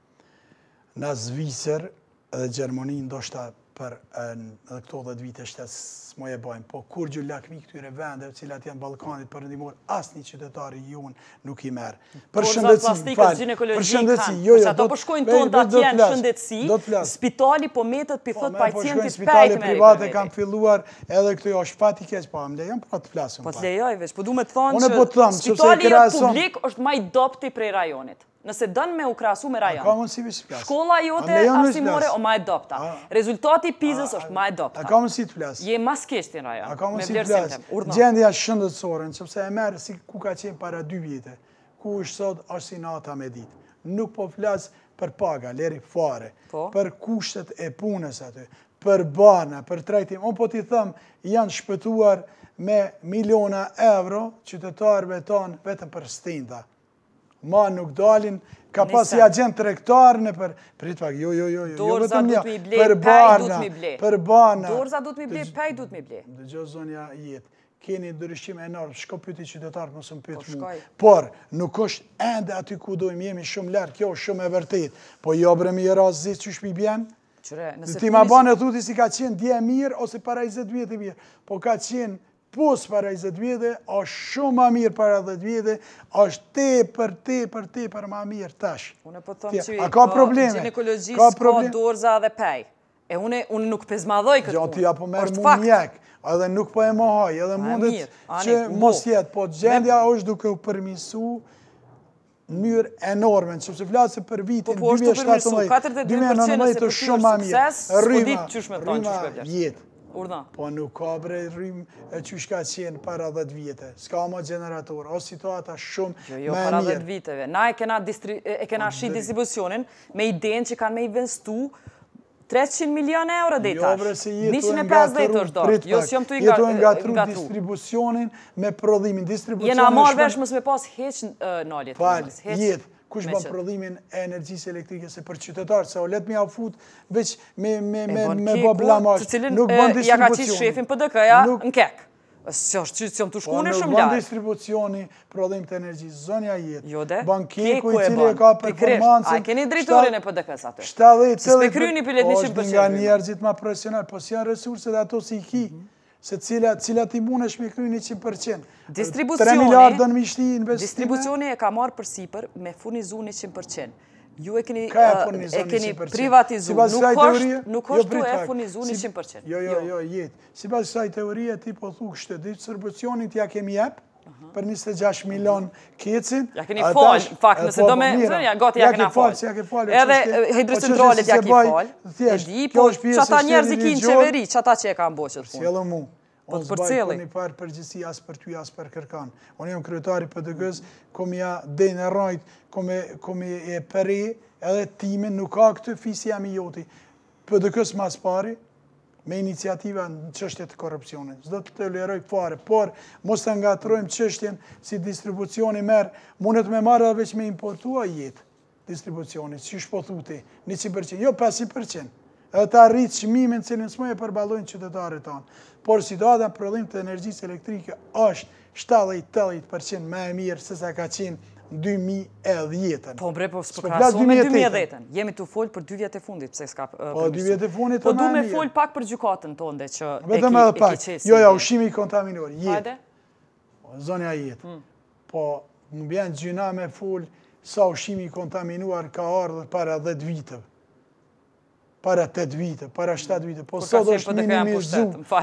Në Zvicër dhe Gjermoni ndoshta për edhe këto 10 vite shtet s'moj e bajmë, po kur gjë lakmi këtyre vendeve cilat janë Balkanit për ndimor, asë një qytetari junë nuk i merë. Për shëndetësi, për shëndetësi, jo, ato po shkojnë tonë të atje në shëndetësi, spitali po metët për thot pacientit spitale private kam filluar edhe këto jo është fati keq, po më lejon për të flasëm. Po të lejoj veç, po du me të thonë që spitali publik është maj dopti prej rajonit. Nëse dënë me u krasu me rajon. Ka mundësi vishë plasë. Shkolla jote arsimore o ma e dopta. Rezultati pizës është ma e dopta. A ka mundësi të plasë. Je mas keshtin rajon. A ka mundësi të plasë. Gjendja shëndetësore, nëse e merë si ku ka qenë para 2 vite, ku është sot është si nata me ditë. Nuk po flasë për paga, leri fare, për kushtet e punës aty, për barna, për trajtim. Unë po t'i thëmë, janë shpëtuar me miliona euro qytetarëve tonë vetëm për stinda. Ma nuk dalin, ka pas i agent trektar në për... Prit pak, jo, dorza du t'mi ble, pej du t'mi ble. Për barna. Dorza du t'mi ble, pej du t'mi ble. Dhe gjo zonja jetë, keni ndryshime enorm, shko pyti qytetarë, mësë më pytë mu. shkoj. Por, nuk është ende aty ku dojmë, jemi shumë lartë, kjo është shumë e vërtet. Po jo bre mi e razë zisë që shpi bjenë. Ti ma banë e thuti si ka qenë dje mirë, ose para 20 vjetë mirë. Po ka qenë pos para 20 vjetë, është shumë ma mirë para 10 vjetë, është te për ma mirë tash. Unë po thëmë që ginekologjisë ka dorza dhe pej. E unë nuk pezmadhoj këtë punë. Gjatë ja po merë mu mjek, edhe nuk po e mohoj, edhe mundet që mos jetë, po gjendja është duke u përmisu në mënyrë enorme, që se flasë për vitin 2017-2019 është shumë ma mirë. Rryma jetë. Po nuk ka bre rrymë që shka qenë para 10 vite. Ska ma generator, o situata shumë me mirë. Jo, para 10 viteve. Na e kena shi distribucionin me idenë që kanë me investu 300 milion euro dhe i tash. Jo, bre, se jetu e 150 është do. Jo, si jam të jetu e ngatru distribucionin me prodhimin. Jena marrë vesh mësë me pas heq naljet. Falë, jetë. Kush bën prodhimin e energjisë elektrike se për qytetarë, se o letë me ja fut veç me bo blamash. Nuk bën distribucioni. Ja ka qishë shefin PDK-ja në kek. Së është që jam të shkune shumë larë. Nuk larë. bën distribucioni prodhim të energjisë, zonja jetë. Jo de, ban keku i cili ka performancën. A keni drejtorin e PDK-s atë. 70 Si s'pe kryni për letë 100%. është nga njerëzit ma profesional, po si janë resurset ato si i ki. Se cilat i mund është me kry 100%. 3 miliardë në mishti investime. Distribucioni e ka marrë për sipër me furnizu 100%. Ju e keni privatizu, nuk është tu e furnizu 100%. Jo, jetë. Si pas kësaj teorie, ti po thu kështë, distribucionit ja kemi jep, për 26 milion kecin. Ja keni falë, fakt, nëse do me, gati ja kena falë. Edhe hidrocentralit ja keni falë. E di, po qata njerëz i kinë qeveri, qata që e ka mboqët punë. Sjellë mu. Po të për cili. cili. Unë i parë përgjithsi as për ty, as për kërkan. Unë jam kryetari PDK-s, kom ja dejnë e rajt, kom e përi, edhe timin nuk ka këtë fisi jam i joti. PDK-s mas pari, me iniciativa në qështje të korupcionit. Zdo të toleroj fare, por mos të ngatrojmë qështjen si distribucioni merë, mundet me marrë edhe veç me importua jetë distribucionit, që shpothuti, 100%, jo 50%. Edhe të arritë shmimin cilin s'moj e përballojnë qytetarit tanë. Por situata në prodhim të energjisë elektrike është 70-80% me e mirë se sa ka qenë në 2010. Po bre, po s'po krasu me 2010. Jemi të folë për 2 vjetë e fundit, pse s'ka përmisur. Po 2 vjetë e fundit po du me folë pak për gjykatën tonde që e ki qesi. Jo, ushimi kontaminuar, jetë. Zonja jetë. Po më bjenë gjyna me folë sa ushimi kontaminuar ka ardhur para 10 vitëve. Para 8 vite, para 7 vite, po sot është minimizu.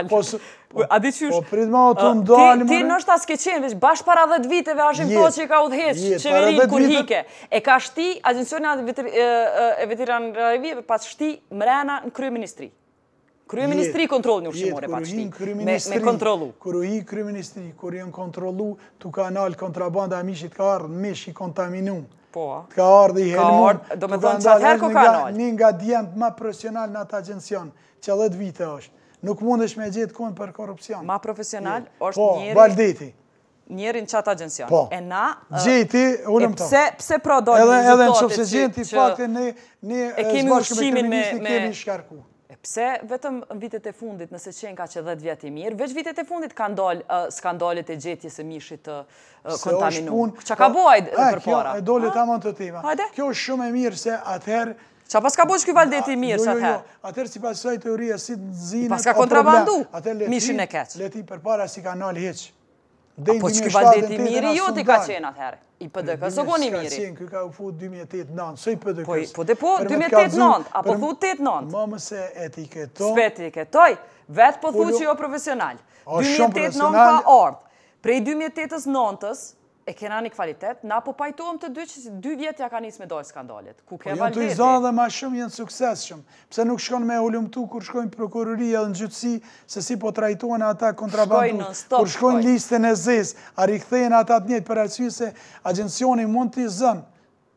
A di qysh? Po prit ma o të ndalë. Ti nështë as ke qenë, veç bashkë para 10 viteve ashim to që i ka udheq, qeverin kur hike. E ka shti, Agencioni e Veteranëve pas shti mrena në Kryeministri. Kryeministri kontrollin ushqimore pa shti, me kontrollu. Kur u hi Kryeministri, kur janë kontrollu, tu kanal kontrabanda mishit ka ardhë, mish i kontaminu. Të ka ardhë i helmun, do me thonë që atëherë ko kanal. Një nga djemët ma profesional në atë agencion, që 10 vite është. Nuk mund është me gjithë kënë për korupcion. Ma profesional është njeri... Po, Valdeti. Njeri në qatë agencion. Po, e na... Gjeti, ullëm të. Pse pra dojnë rezultatet edhe në qëpë se gjeti, fakte ne kemi ushqimin me... kemi shkarku. Pse vetëm në vitet e fundit, nëse qenë ka që 10 vjetë i mirë, veç vitet e fundit ka ndalë skandalet e gjetjes e mishit të kontaminu. Qa ka bojt për para? E dole ta mund të tema. Kjo është shumë e mirë se atëherë... Qa pas ka bojt që këj Valdeti i mirë që atëherë? Atëherë si pas saj teoria si të zinët... Pas ka kontrabandu mishin e keq. Leti për para si ka nalë heq. Po që këj Valdeti i mirë jo t'i ka qenë atëherë. I PDK, së koni miri. Këj ka u fu 2008-9, së i PDK. Po dhe po, 2008-9, apo fu 8-9. Ma mëse etiketoj. S'pe etiketoj, vetë po thu që jo profesional. 2008-9 ka ardhë. Prej 2008-9-ës, e kena një kvalitet, na po pajtojmë të dy që 2 vjetë ja ka njës me dojë skandalit. Ku ke Valdeti? Janë të izonë dhe ma shumë jenë sukses shumë. Pse nuk shkon me ullumtu kur shkojnë prokuroria dhe në gjytësi se si po trajtojnë ata kontrabandu. Kur shkojnë listën e zes, a rikthejnë ata të njëtë për arsye se agencioni mund t'i zënë.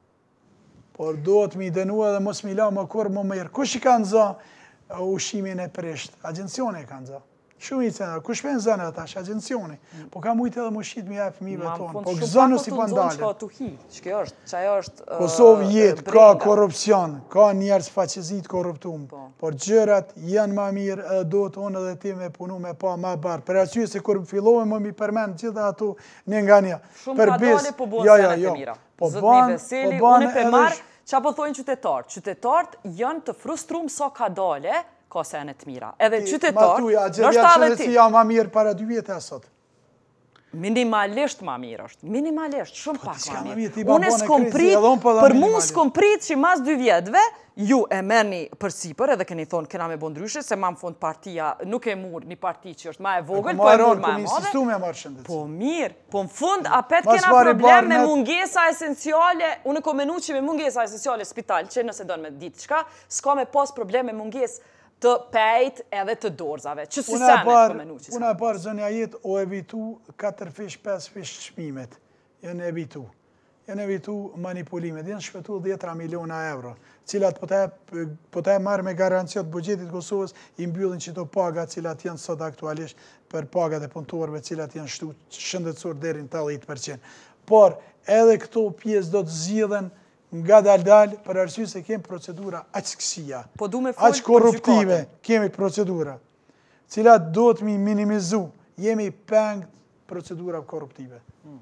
Por do të mi dënua dhe mos mi la më kur më mirë. Kush i kanë zë ushimin e prisht? Agencioni e kanë zë. Shumë i cena, ku shpen zënë ata, është agencioni. Po ka mujtë edhe më shqitë mi e fëmive tonë. Po gëzënë si pandale. Ma më që kjo është, që ajo është... Kosovë jetë, ka korupcion, ka njerës faqezit korruptum. Por gjërat janë ma mirë, edhe do të unë edhe ti me punu me pa ma barë. Për arsye se kur fillohë më mi përmenë gjitha ato një nga një. Shumë ka dole po bonë senet e mira. Zëtni Veseli, unë e përmarë që apo thojnë qytetarë. Qytetarët janë të frustrum sa ka dole, ka senet të mira. Edhe qytetarë, nështë ta dhe ti. Ja ma mirë para 2 vjetë e sot. Minimalisht ma mirë është. Minimalisht, shumë pak ma mirë. Unë s'kom prit, për mu s'kom prit që mas 2 vjetëve, ju e merni për sipër, edhe keni thonë kena me bondryshe, se ma më fond partia, nuk e murë një parti që është ma e vogël, po e murë ma e madhe. Po mirë, po në fund, apet kena problem me mungesa esenciale, unë e komenu që me mungesa esenciale spital, që nëse donë me ditë qka, s'ka me pas problem me munges të pejt edhe të dorzave. Që si sene komenu që s'ka. Una e parë, zënja jetë, o evitu 4 fish, 5 fish shmimet. Janë evitu. Janë evitu manipulimet. Janë shpetu 10 miliona euro. cilat po ta marrë me garanciat bugjetit Kosovës, i mbyllin qito paga cilat janë sot aktualisht për pagat e punëtorëve cilat janë shtu shëndetësor deri në 80%. Por edhe këto pjesë do të zgjidhen nga dal për arsye se kemi procedura aq këqija, aq korruptive, kemi procedura, cilat do të minimizu, jemi peng procedura korruptive.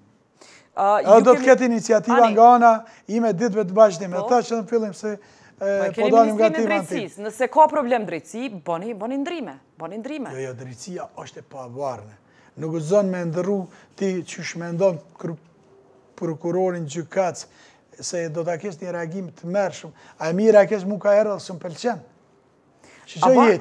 Do të ketë iniciativa nga ana ime ditëve të bashkëtime. Ata që në fillim se po dalim nga tema drejtësisë. Nëse ka problem drejtësi, bëni ndrime. Jo, drejtësia është e pavarme. Nuk gëzon me ndërru ti qysh me ndonë prokurorin gjykac, se do të kesh një reagim të mërshëm. A e mira kesh mu ka erë dhe së më pelqen. Mirë,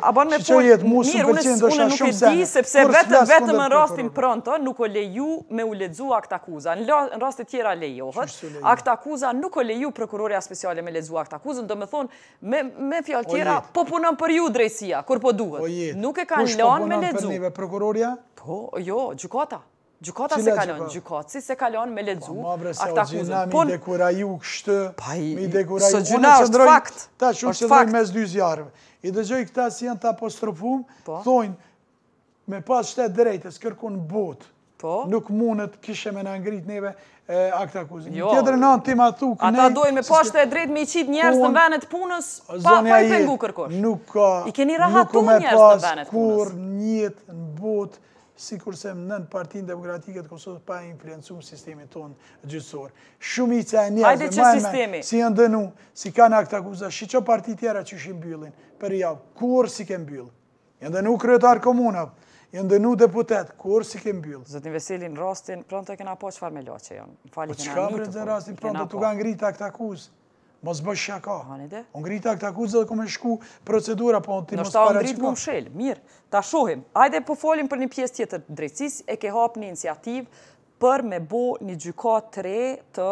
unë nuk e di, sepse vetëm në rastin pronto nuk o leju me u ledzu akt akuza. Në rastit tjera lejohet, akt akuza nuk o leju prokuroria speciale me ledzu akt akuzën, do me thonë, me fjallë tjera, po punën për ju drejtësia, kur po duhet. Nuk e kanë lanë me ledzu. Kush po punën për neve prokuroria? Po, jo, gjykata. Gjykata se kalon, gjykatësi se kalon me ledzu akt akuzën. Mi dekuraju kështë, mi dekuraju... Së gjuna është fakt. Ta shumë që dojnë mes dy zjarëve. I dëgjoj këta si janë të apostrofum, thojnë me pas shtetë drejtës, kërkun botë. Nuk mundet kishe me në ngrit neve akt akuzën. Tjetër në anë ti ma thu kënej... Ata dojnë me pas shtetë drejtë me i qitë njerës në venet punës, pa i pengu kërkosh. I keni rahatu njerës në venet punës. Kur njët në botë, si kurse nën Partinë Demokratike të Kosovës pa influencu sistemi tonë gjyqësor. Shumica e njerëzve, si janë dënu, si kanë akt akuza, shiqo parti tjera që shi mbyllin, për javë, kur si ke mbyll? Janë dënu kryetar komunav, janë dënu deputet, kur si ke mbyll? Zotin Veseli, në rastin, pronto e kena po qëfar me loqe janë. Po qëka për në rastin, pronto të ka ngrit akt akuz? Mos bësh shaka. Unë ngrita akt akuzë dhe ku me shku procedura, po ti mos para qëka. Nështë ta ngrit më mshel, mirë, ta shohim. Ajde po folim për një pjesë tjetër drejtësis, e ke hap një iniciativ për me bo një gjykat të re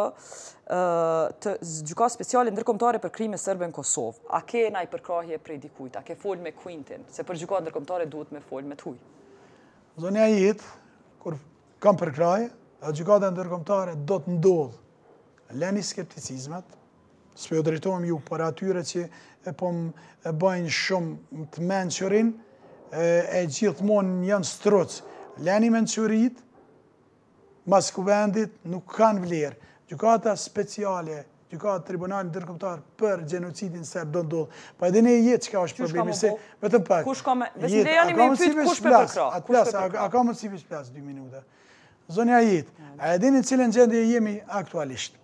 të gjykat speciale ndërkombëtare për krime sërbe në Kosovë. A ke naj përkrahje prej dikujt, a ke fol me Quintin, se për gjykat ndërkombëtare duhet me fol me tuj. Zonja jetë, kur kam përkrahje, gjykat ndërkombëtare do të ndodhë. Leni skepticizmat, s'po jo drejtojmë ju për atyre që po më bëjnë shumë të menqërin, e gjithmonë janë struc. Leni menqërit, mas kuvendit, nuk kanë vlerë. Gjykata speciale, gjykata tribunal ndërkombëtar për gjenocidin serb do ndodhë. Pa edhe ne jetë që ka është problemi, se vetëm pak. Kush ka me, vesh në dejani me i pytë kush për përkra? A ka më të si plas 2 minuta. Zonja jetë, a edhe në cilën gjendje jemi aktualisht?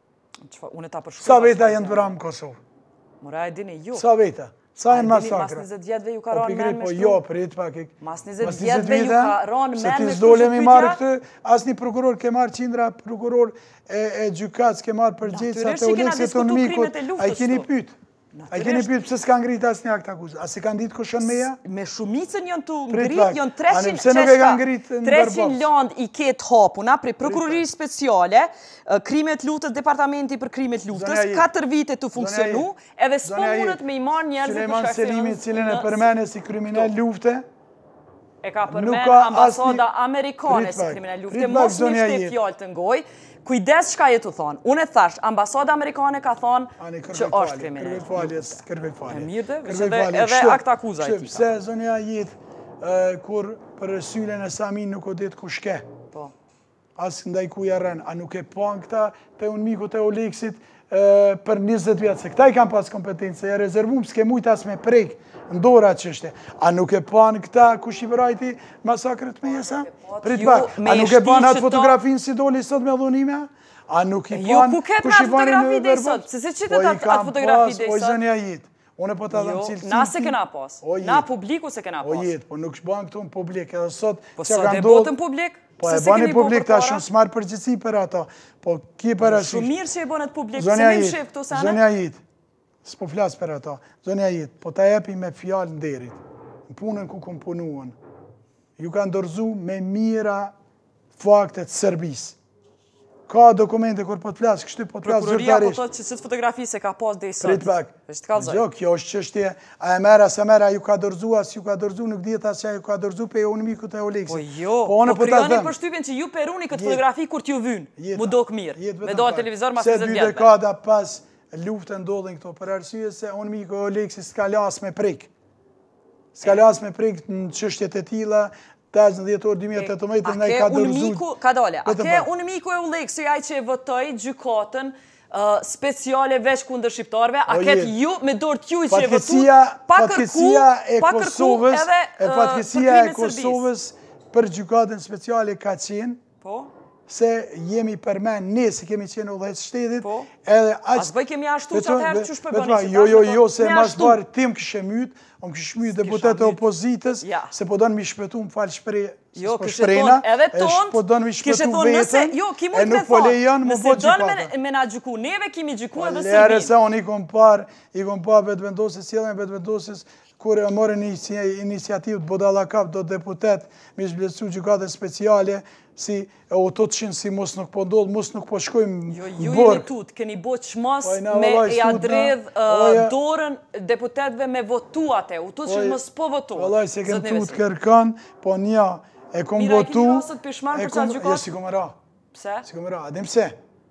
Sa veta janë të vramë në Kosovë? Mora e dini ju. Sa veta? Sa janë masakra? Mas 20 vjetëve ju ka ranë men me shtu? Jo, prit pak. Mas 20 vjetëve ju ka ranë men me shtu? Se ti s'dole mi marë këtë, asë një prokuror ke marë qindra, prokuror e gjykatës ke marë përgjithsa të ulekse të nëmikut, a i keni pytë? A i keni pytë pëse s'ka ngrit asë një akt akuzë? A si kanë ditë kushën meja? Me shumicën janë të ngrit, janë 300 land i ketë hapuna prej prokurorisë speciale, krimet lutës, departamenti për krimet lutës, 4 vite të funksionu, edhe s'po mundet me i marë njerëzit për Suleman Selimi, cilin e përmene si kriminal lufte, e ka përmene ambasada amerikane si kriminal lufte, mos një shte fjallë të ngoj, kujdes shka jetu thonë. Unë e thash, ambasada amerikane ka thonë që është kriminal. Kërvejtfalje. E mirë dhe, edhe akt akuza e ti. Pse zonja jetë, kur për sylen e Samin nuk o ditë ku shke. Asë ndaj ku jarën, a nuk e pan këta të unë miku të Oleksit për 20 vjetë, se këta i kam pas kompetencë, e rezervum, s'ke mujtë as me prejkë, ndora qështje. A nuk e pan këta ku shqivrajti masakrët me jesa? A nuk e pan atë fotografinë si doli sot me dhunime? A nuk i pan ku shqivrajti në verbot? Se qitet atë fotografi dhe sot? O zënja jitë. Unë e po të adhëm cilë. Na se kena pas. Na publiku se kena pas. O jetë, po nuk shban këtu në publik. Edhe sot po sot e botën publik? Po e bani publik ta shumë smarë përgjithsi për ato. Po ki për asysh. Shumë mirë që e bonet publik. Se me më shif këtu sana? Zonja jitë. S'po flasë për ato. Zonja jitë, po ta jepi me fjallë në derit. Në punën ku këm punuën. Ju ka ndërzu me mira faktet Serbisë. Ka dokumente kur po të flasë, kështu po të flasë zyrtarisht. Prokuroria po të që si të fotografi se ka pas dhe i sot. Prit pak. Jo, kjo është qështje, a e mera, se mera, ju ka dërzu, as ju ka dërzu, nuk djetë as që ju ka dërzu pe unë miku të Oleksit. Po jo, po kryoni për shtypin që ju peruni këtë fotografi kur t'ju vynë, mu dok mirë, me do televizor mas 20 vjetëve. Se 2 dekada pas luftë ndodhin këto për arsye se unë miku Oleksi s'ka las me prik. S'ka las me prik në çështjet e tilla, 18 orë 2018 ne ka dorëzuar. Ka dole. A ke unë miku e Oleksi ai që e votoi gjykatën speciale veç kundër shqiptarëve, a ketë ju me dorë t'juj që e votu Fatkeqësia e Kosovës për gjykatën speciale ka qenë se jemi përmen ne se kemi qenë udhëheqës shtetit edhe as bëj kemi ashtu që atëherë që shpërbëni jo se mas barë tim këshe mytë unë këshë mytë deputet e opozitës se po donë mi shpëtu më falë shprejna po donë mi shpëtu vetën e nuk po lejon më bo gjykata me na gjyku neve kemi gjyku edhe Serbin lere se unë i kom par vetëvendosis cilën vetëvendosis kur e morën iniciativë Bodalla Kap do deputet mi shblesu gjykate speciale si o të qenë si mos nuk po ndodhë, mos nuk po shkojmë ju jeni tut, keni bo qmos me e adredh dorën deputetve me votu ate, u tut që mos po votu. Vallaj, se kem tut kërkan, po nja e kom votu. Mira, e keni pishman për qatë gjukat? Jo, si kom ra. Pse? Si kom ra, adem pse?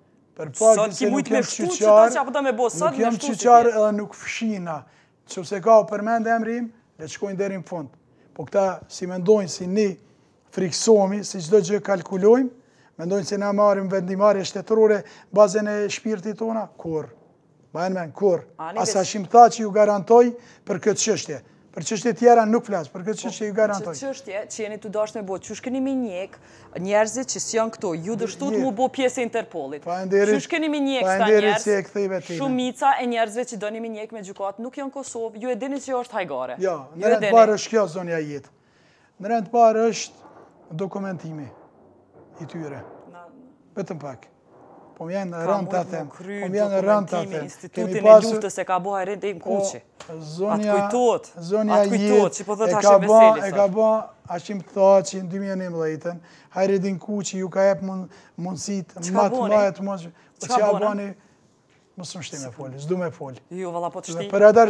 Sot ki mujt me shtu që ta që apëta me bo, sot me shtu qyqar edhe nuk fshina. Që se ka o përmend emrim, le të shkojnë deri në fund. Po këta si mendojnë si ne friksomi, si çdo gjë kalkulojmë, mendojnë se na marrim vendimarrje shtetërore bazën e shpirtit tona, kur? Mbajnë men, kur? Asa shimta që ju garantoj për këtë çështje. Për çështje tjera nuk flas, për këtë çështje ju garantoj. Këtë çështje që jeni të dashur me bë, çush keni me njek njerëzit që janë këtu, ju dështut mu bë pjesë e Interpolit. Çush keni me njek sta njerëz? Shumica e njerëzve që doni me njek me gjykat nuk janë Kosovë, ju e dini që është hajgare. Jo, në rend parë është kjo zonja jetë. Në rend parë është dokumentimi i tyre. Vetëm pak. Po më janë rënd të them. Po më janë rënd të them. Institutin e luftës e ka bo Hajredin Kuqi. Zonja jetë e ka bo ashim të tha që në 2011 Hajredin Kuqi ju ka jep mundësit matë mundë. Që ka boni? Mësë më shti me foli, s'du me foli. Jo, valla po të shti. Për edhe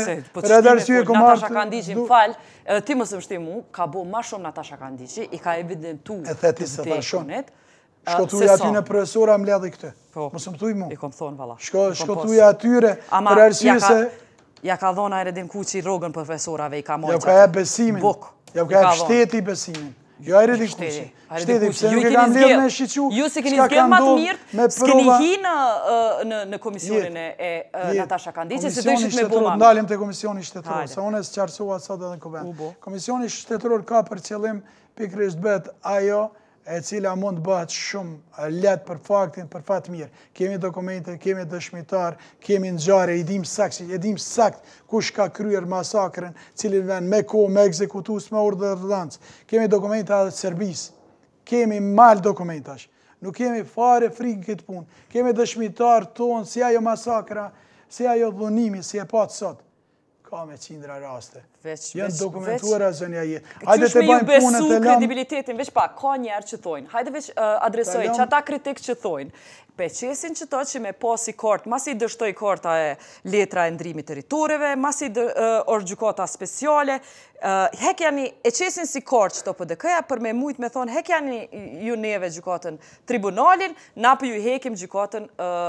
arsye ku martë... Natasha Kandiqi, më falë, ti mësë më shti mu, ka bo ma shumë Natasha Kandiqi, i ka evidentu e theti se ta shumë. Shkotuja aty në profesora më ledhe këtë. Mësë më tuj mu. I kom thonë, valla. Shkotuja atyre për arsye se... Ja ka dhona Hajredin Kuqi rogën profesorave, i ka mojë qatë. Ja ka e besimin. Ja ka e shteti besimin. Jo Hajredin Kuqi. Shteti, pëse nuk e kam lidhë me shqiqu, ju se keni zgjedh ma të mirë, s'keni hi në komisionin e Natasha Kandiqi, se të ishit me boma. Ndalim të komisioni shtetëror, se unë e së qarësua sot edhe në kuvend. Komisioni shtetëror ka për qëllim pikrisht bet ajo e cila mund bëhet shumë let për faktin, për fatë mirë. Kemi dokumente, kemi dëshmitar, kemi ngjarje, e dim sakt kush ka kryer masakrën, cilin vend me kohë, me ekzekutus, me ordondancë. Kemi dokumenta edhe të Serbisë. Kemi mal dokumentash. Nuk kemi fare frikë këtë punë. Kemi dëshmitar tonë, si ajo masakra, si ajo dhunimi, si e patë sot. Ka me qindra raste. Jënë dokumentuara zënja jetë. Qysh me ju besu kredibilitetin, veç pa, ka njerë që thojnë. Hajde veç adresoj që ata kritik që thojnë. Pe qesin që të që me pasi kartë, mas i dështoj karta e letra e ndrimi teritoreve, mas i është gjukata speciale, hek janë e qesin si kartë që të PDK-ja, për me mujtë me thonë, hek janë ju neve gjukatën tribunalin, na për ju hekim gjukatën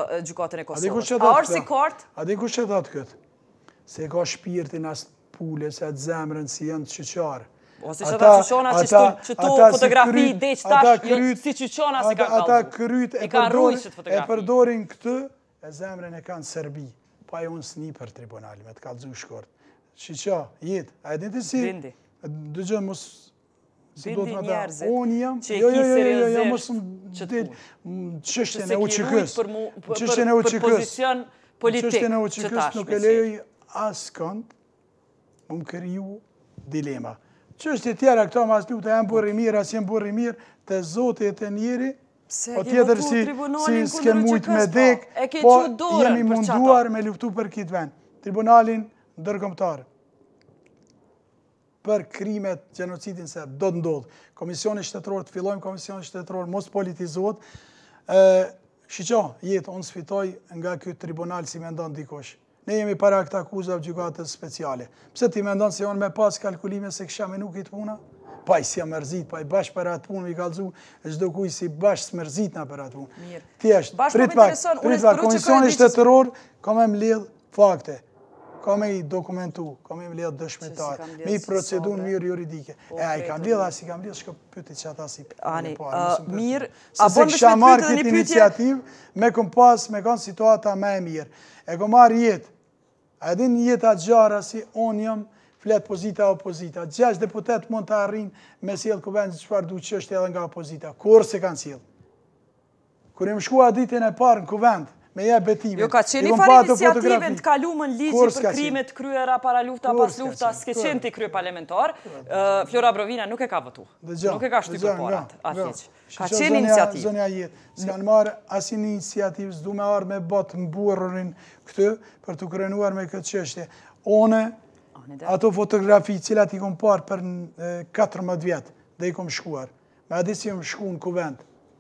e Kosovës. A është si kartë? A di ku që datë këtë? Se ka shpirtin as pule, se atë zemrën si janë qyqarë. Ose që ta qyqona që tu fotografi deq tash, si qyqona si ka ata kryt e përdorin këtë, e zemrën e kanë Serbi. Pa e unë sni për tribunali, me të kalëzu shkort. Qyqa, jetë, a e din të si? Bindi. Dëgjën, mos... Bindi njerëzit, që e Jo, seriozisht qështjen e uqikës. Për pozicion politik qështjen e uqikës nuk e lejoj asë kënd, më kriju dilema. Qështje tjera këto mas lutë, janë burri mirë, asë jenë burri mirë, të zote e të njeri, o tjetër si s'ke mujt me dek, po jemi munduar me luftu për kitë vend. Tribunalin ndërkombëtar për krimet gjenocidin se do të ndodhë. Komisioni shtetëror, të fillojmë komisioni shtetëror, mos politizohet. Shiqo, jetë, unë sfitoj nga këtë tribunal si me ndonë dikosh. Ne jemi para këtë akuzave gjykatës speciale. Pse ti mendon se unë me pas kalkulime se kësha me nuk i të puna? Pa i si a mërzit, pa i bashkë për atë punë, mi kalëzu, çdo kuj si bashkë së mërzit na për atë punë. Mirë. Tjesht, prit pak, Komisioni Shtetëror, ka me mbledh fakte, ka me i dokumentu, ka me i mbledh dëshmitar, me i procedur mirë juridike. A i ka mbledh, as i ka mbledh, shko pyeti që ata si Ani, mirë, a bon me shmet pyte dhe një iniciativ, me këm pas, me kanë situata me e mirë. E këm marë jetë, a edhin jetë atë gjara si unë jam, fletë pozita opozita. 6 deputet mund të arrin me sjellë kuvend që çfarë du që është edhe nga opozita. Kur se kanë sjellë. Kur im shkua ditën e parë në kuvend, me je betimin. Jo, ka qeni farë iniciativën të kalumën ligji për krimet kryera para lufta pas lufta, s'ke qenë të krye parlamentar. Flora Brovina nuk e ka votu. Nuk e ka shtypë parat. Ka qenë iniciativë. Zonja jetë, s'kanë marë as iniciativë, s'du me arë me botë më burrin këtë, për të krenuar me këtë qështje. One, ato fotografi cilat i kom parë për 14 vjetë dhe i kom shkuar. Me adi si jom shku në kuvend,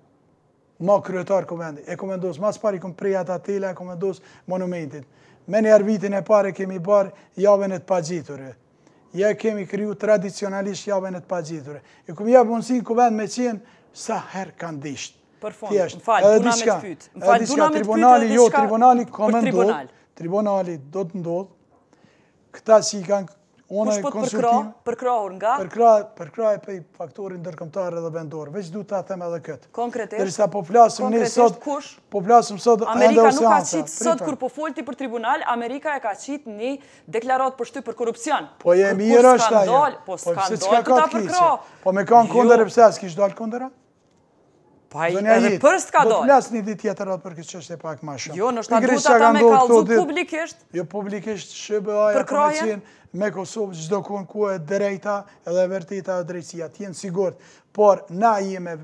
ma kryetar kuvendi, e kom vendosë, mas pari kom prej ata tela, e kom vendosë monumentit. Me njerë vitin e pare kemi barë javën e të pagjiture. Ja kemi kryu tradicionalisht javën e të pagjiture. E kom jabë mundësi në kuvend me qenë sa herë kanë dishtë. Për fond, më falë, duna me të pytë. Më falë, duna me të pytë edhe diçka. Jo, tribunali ka me ndodhë. Tribunali do të ndodhë. Këta që i kanë kush po të përkrahur nga? Përkrah e për faktorin ndërkombëtar edhe vendor. Veç du ta them edhe këtë. Konkretisht? Derisa po flasim ne sot, kush? Po flasim sot Amerika nuk ka qitë sot kur po folti për tribunal, Amerika e ka qitë një deklarat për shtyp për korupcion. Po je mirë është ajo. Po skandal të ta përkrah. Po me kanë kundër e pse s'kish dalë kundëra? Pa i edhe përst ka do dojë. të flasë një ditë tjetër atë për këtë çështje pak ma shumë. Jo, nështë ta duhet ata me kallëzu publikisht. Jo, publikisht SBA-ja ka me qenë me Kosovë çdo kohë ku e drejta edhe vërteta e drejtësia. T'jenë sigurt, por na jemi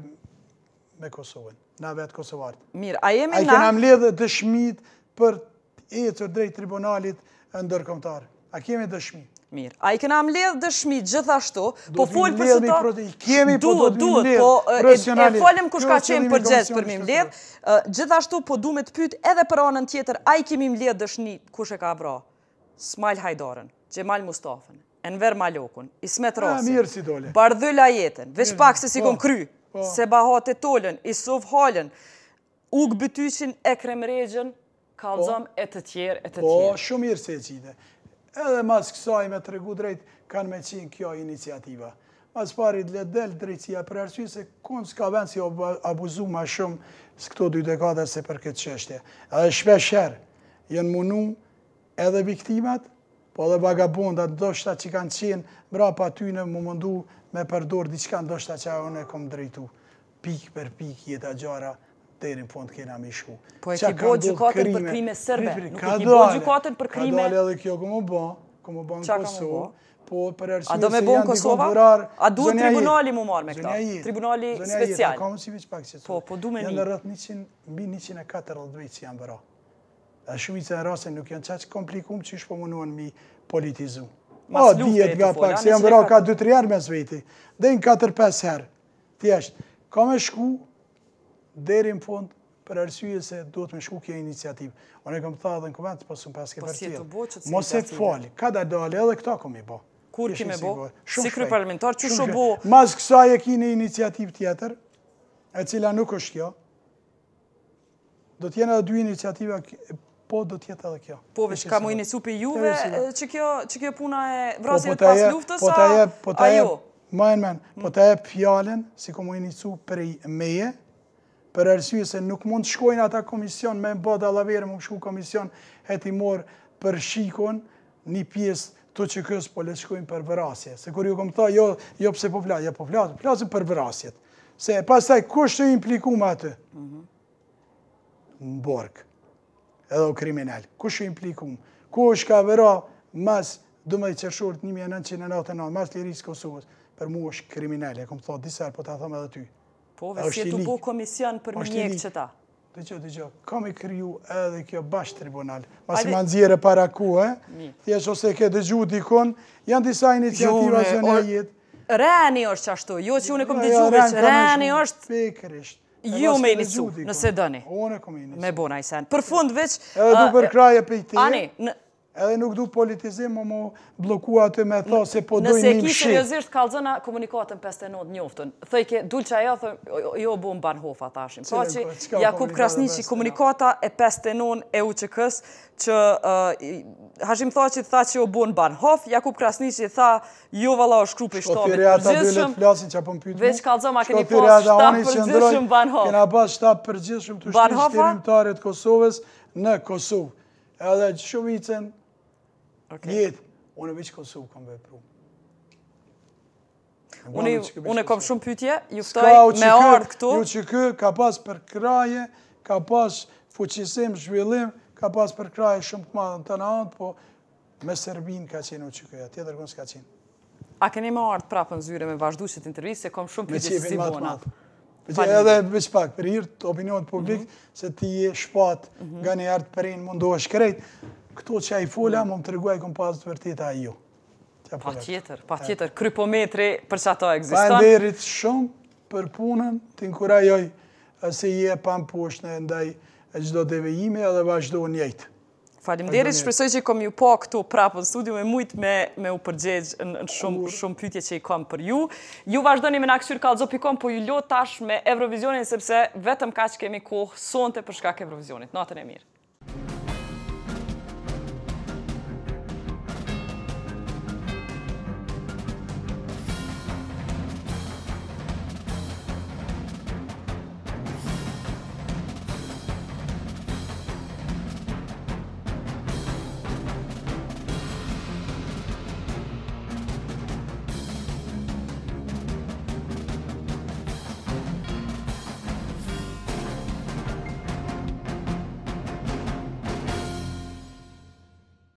me Kosovën, na vetë kosovarët. Mirë, a jemi na... A i kena mbledhë dëshmit për ecur drejt tribunalit ndërkombëtar. A kemi dëshmi? Mirë, a i kena mbledhë dëshmi gjithashtu, po folë për së to... Kemi, po do të mbledhë E profesionalisht. folëm kush ka qenë përgjegjës për mi mbledhë, gjithashtu po du me të pyet edhe për anën tjetër, a i kemi mbledhë dëshmi kush e ka bra? Smail Hajdarën, Gjemal Mustafën, Enver Malokun, Ismet Rasin, Bardhyl Ajetën, veç pak se si kon kry, Sebahat Tolën, Isuf Halën, Ug Bytyqin, Ekrem Regjën, Kallxam e të tjerë, e të tjerë. Po, shumë mirë se qite. Edhe mas kësaj me të regu drejt, kanë me qenë kjo iniciativa. Mas pari le del drejtësia për arsye se kun s'ka vend si abuzu ma shumë s'këto 2 dekada se për këtë qështje. Edhe shpesher jenë munu edhe viktimat, po edhe vagabondat, ndoshta që kanë qenë mrapa tyne më mundu me përdor diçka ndoshta që unë e kom drejtu. Pik për pik jeta gjara, deri në fund kena me shku. Po e ki bo gjukatën për krime sërbe, nuk e ki bo gjukatën për krime... Ka dalë edhe kjo këmë bo në Kosovë, po për arsye se janë dikon burar... A duhet tribunali mu marrë me këta? Tribunali special? Ka mundësi veç pak që po du me një. Janë rrët mbi 140 vejtë që janë bëra. A shumica e rase nuk janë qaqë komplikum që ishpo munuan mi politizu. O, dijet nga pak, se janë bëra ka 2-3 herë mes vejti. Dhe në 4-5 herë. Thjesht, ka me shku deri në fund për arsye se do të me shku kjo iniciativë. Unë e kom tha dhe në koment, po së më paske për tjelë. Mos e të fali, ka da dali edhe këta kom i bo. Kur ki me bo? Si kry parlamentar, që shu bo? Mas kësaj e ki një iniciativë tjetër, e cila nuk është kjo, do t'jene edhe 2 iniciativa, po do t'jetë edhe kjo. Po veç ka mu inicu për juve që kjo puna e vrasje pas luftës, a jo? Po t'a e fjallën, si ko mu inicu prej meje, për arsye se nuk mund të shkojnë ata komision me mba dalavere, më shku komision heti morë për shikon një pjesë të që kësë po le shkojnë për vërasje. Se kur ju kom tha, jo pse po flasë, ja po flasë për vërasjet. Se pas taj, kush të impliku me atë? Në borg, edhe o kriminal. Kush të impliku? Kush ka vëra mas 12 qershor 1999, mas lirisë Kosovës, për mu është kriminal. E kom tha, disar, po ta thëmë edhe ty. Po, vësje të bu komision për mjek që ta. Dëgjo, kam i kryu edhe kjo bashkë tribunal. Masi ma nëzire para ku, thjesht ose ke dëgju dikon, janë disa iniciativa zënja jetë. Reni është qashtu, jo që unë e kom dëgju veç, reni është... Pekërisht. Ju me inicu, nëse dëni. Unë e kom inicu. Me bona i sen. Për fund veç... Edhe du për kraje për i tje. Ani, Edhe nuk du politizim, mu bloku aty me tha se po dojnë Nëse një ki mshit. seriozisht kallëzëna komunikatën 59 njoftën. Thëjke, dulqa jo, jo bu në Banhofa tashim. Tha që Jakub Krasniqi komunikata e 59 e UÇK-s që Hashim tha që jo bu në Banhof, Jakub Krasniqi tha jo valla o shkru për shtabit përgjithshëm. Veç kallëzëm a keni pas shtab përgjithshëm Banhof. Kena pas shtab përgjithshëm të shtish shtirimtarit Kosovës në Kosovë. Edhe shumicën jetë, unë veç Kosovë kam vepru. Unë kom shumë pytje, juftoj me ardhë këtu. UÇK ka pas përkraje, ka pas fuqisim, zhvillim, ka pas përkraje shumë të madhe në të në antë, po me Serbin ka qenë UÇK-ja, tjetër kënë s'ka qenë. A keni me ardhë prapë në zyre me vazhdu që t'intervjisë, se kom shumë pytje si bona. Edhe veç pak, për hirtë opinionit publik, se ti je shpat nga një artë përin, mundohesh krejt, këto që a i fola, më të reguaj kom pas të vërtit a jo. Pa tjetër, krypometri për që ato egziston. Pa nderit shumë për punën, t'inkurajoj se je pan poshtë në ndaj gjdo devijimi edhe vazhdo njëjtë. Faleminderit, shpresoj që kom ju pa këtu prapë në studio me mujt me u përgjegjë në shumë pyetje që i kam për ju. Ju vazhdoni me na këshyr kallëzo.com, po ju lot tash me Eurovisionin sepse vetëm kaq kemi kohë sonte për shkak Eurovisionit. Natën e mirë.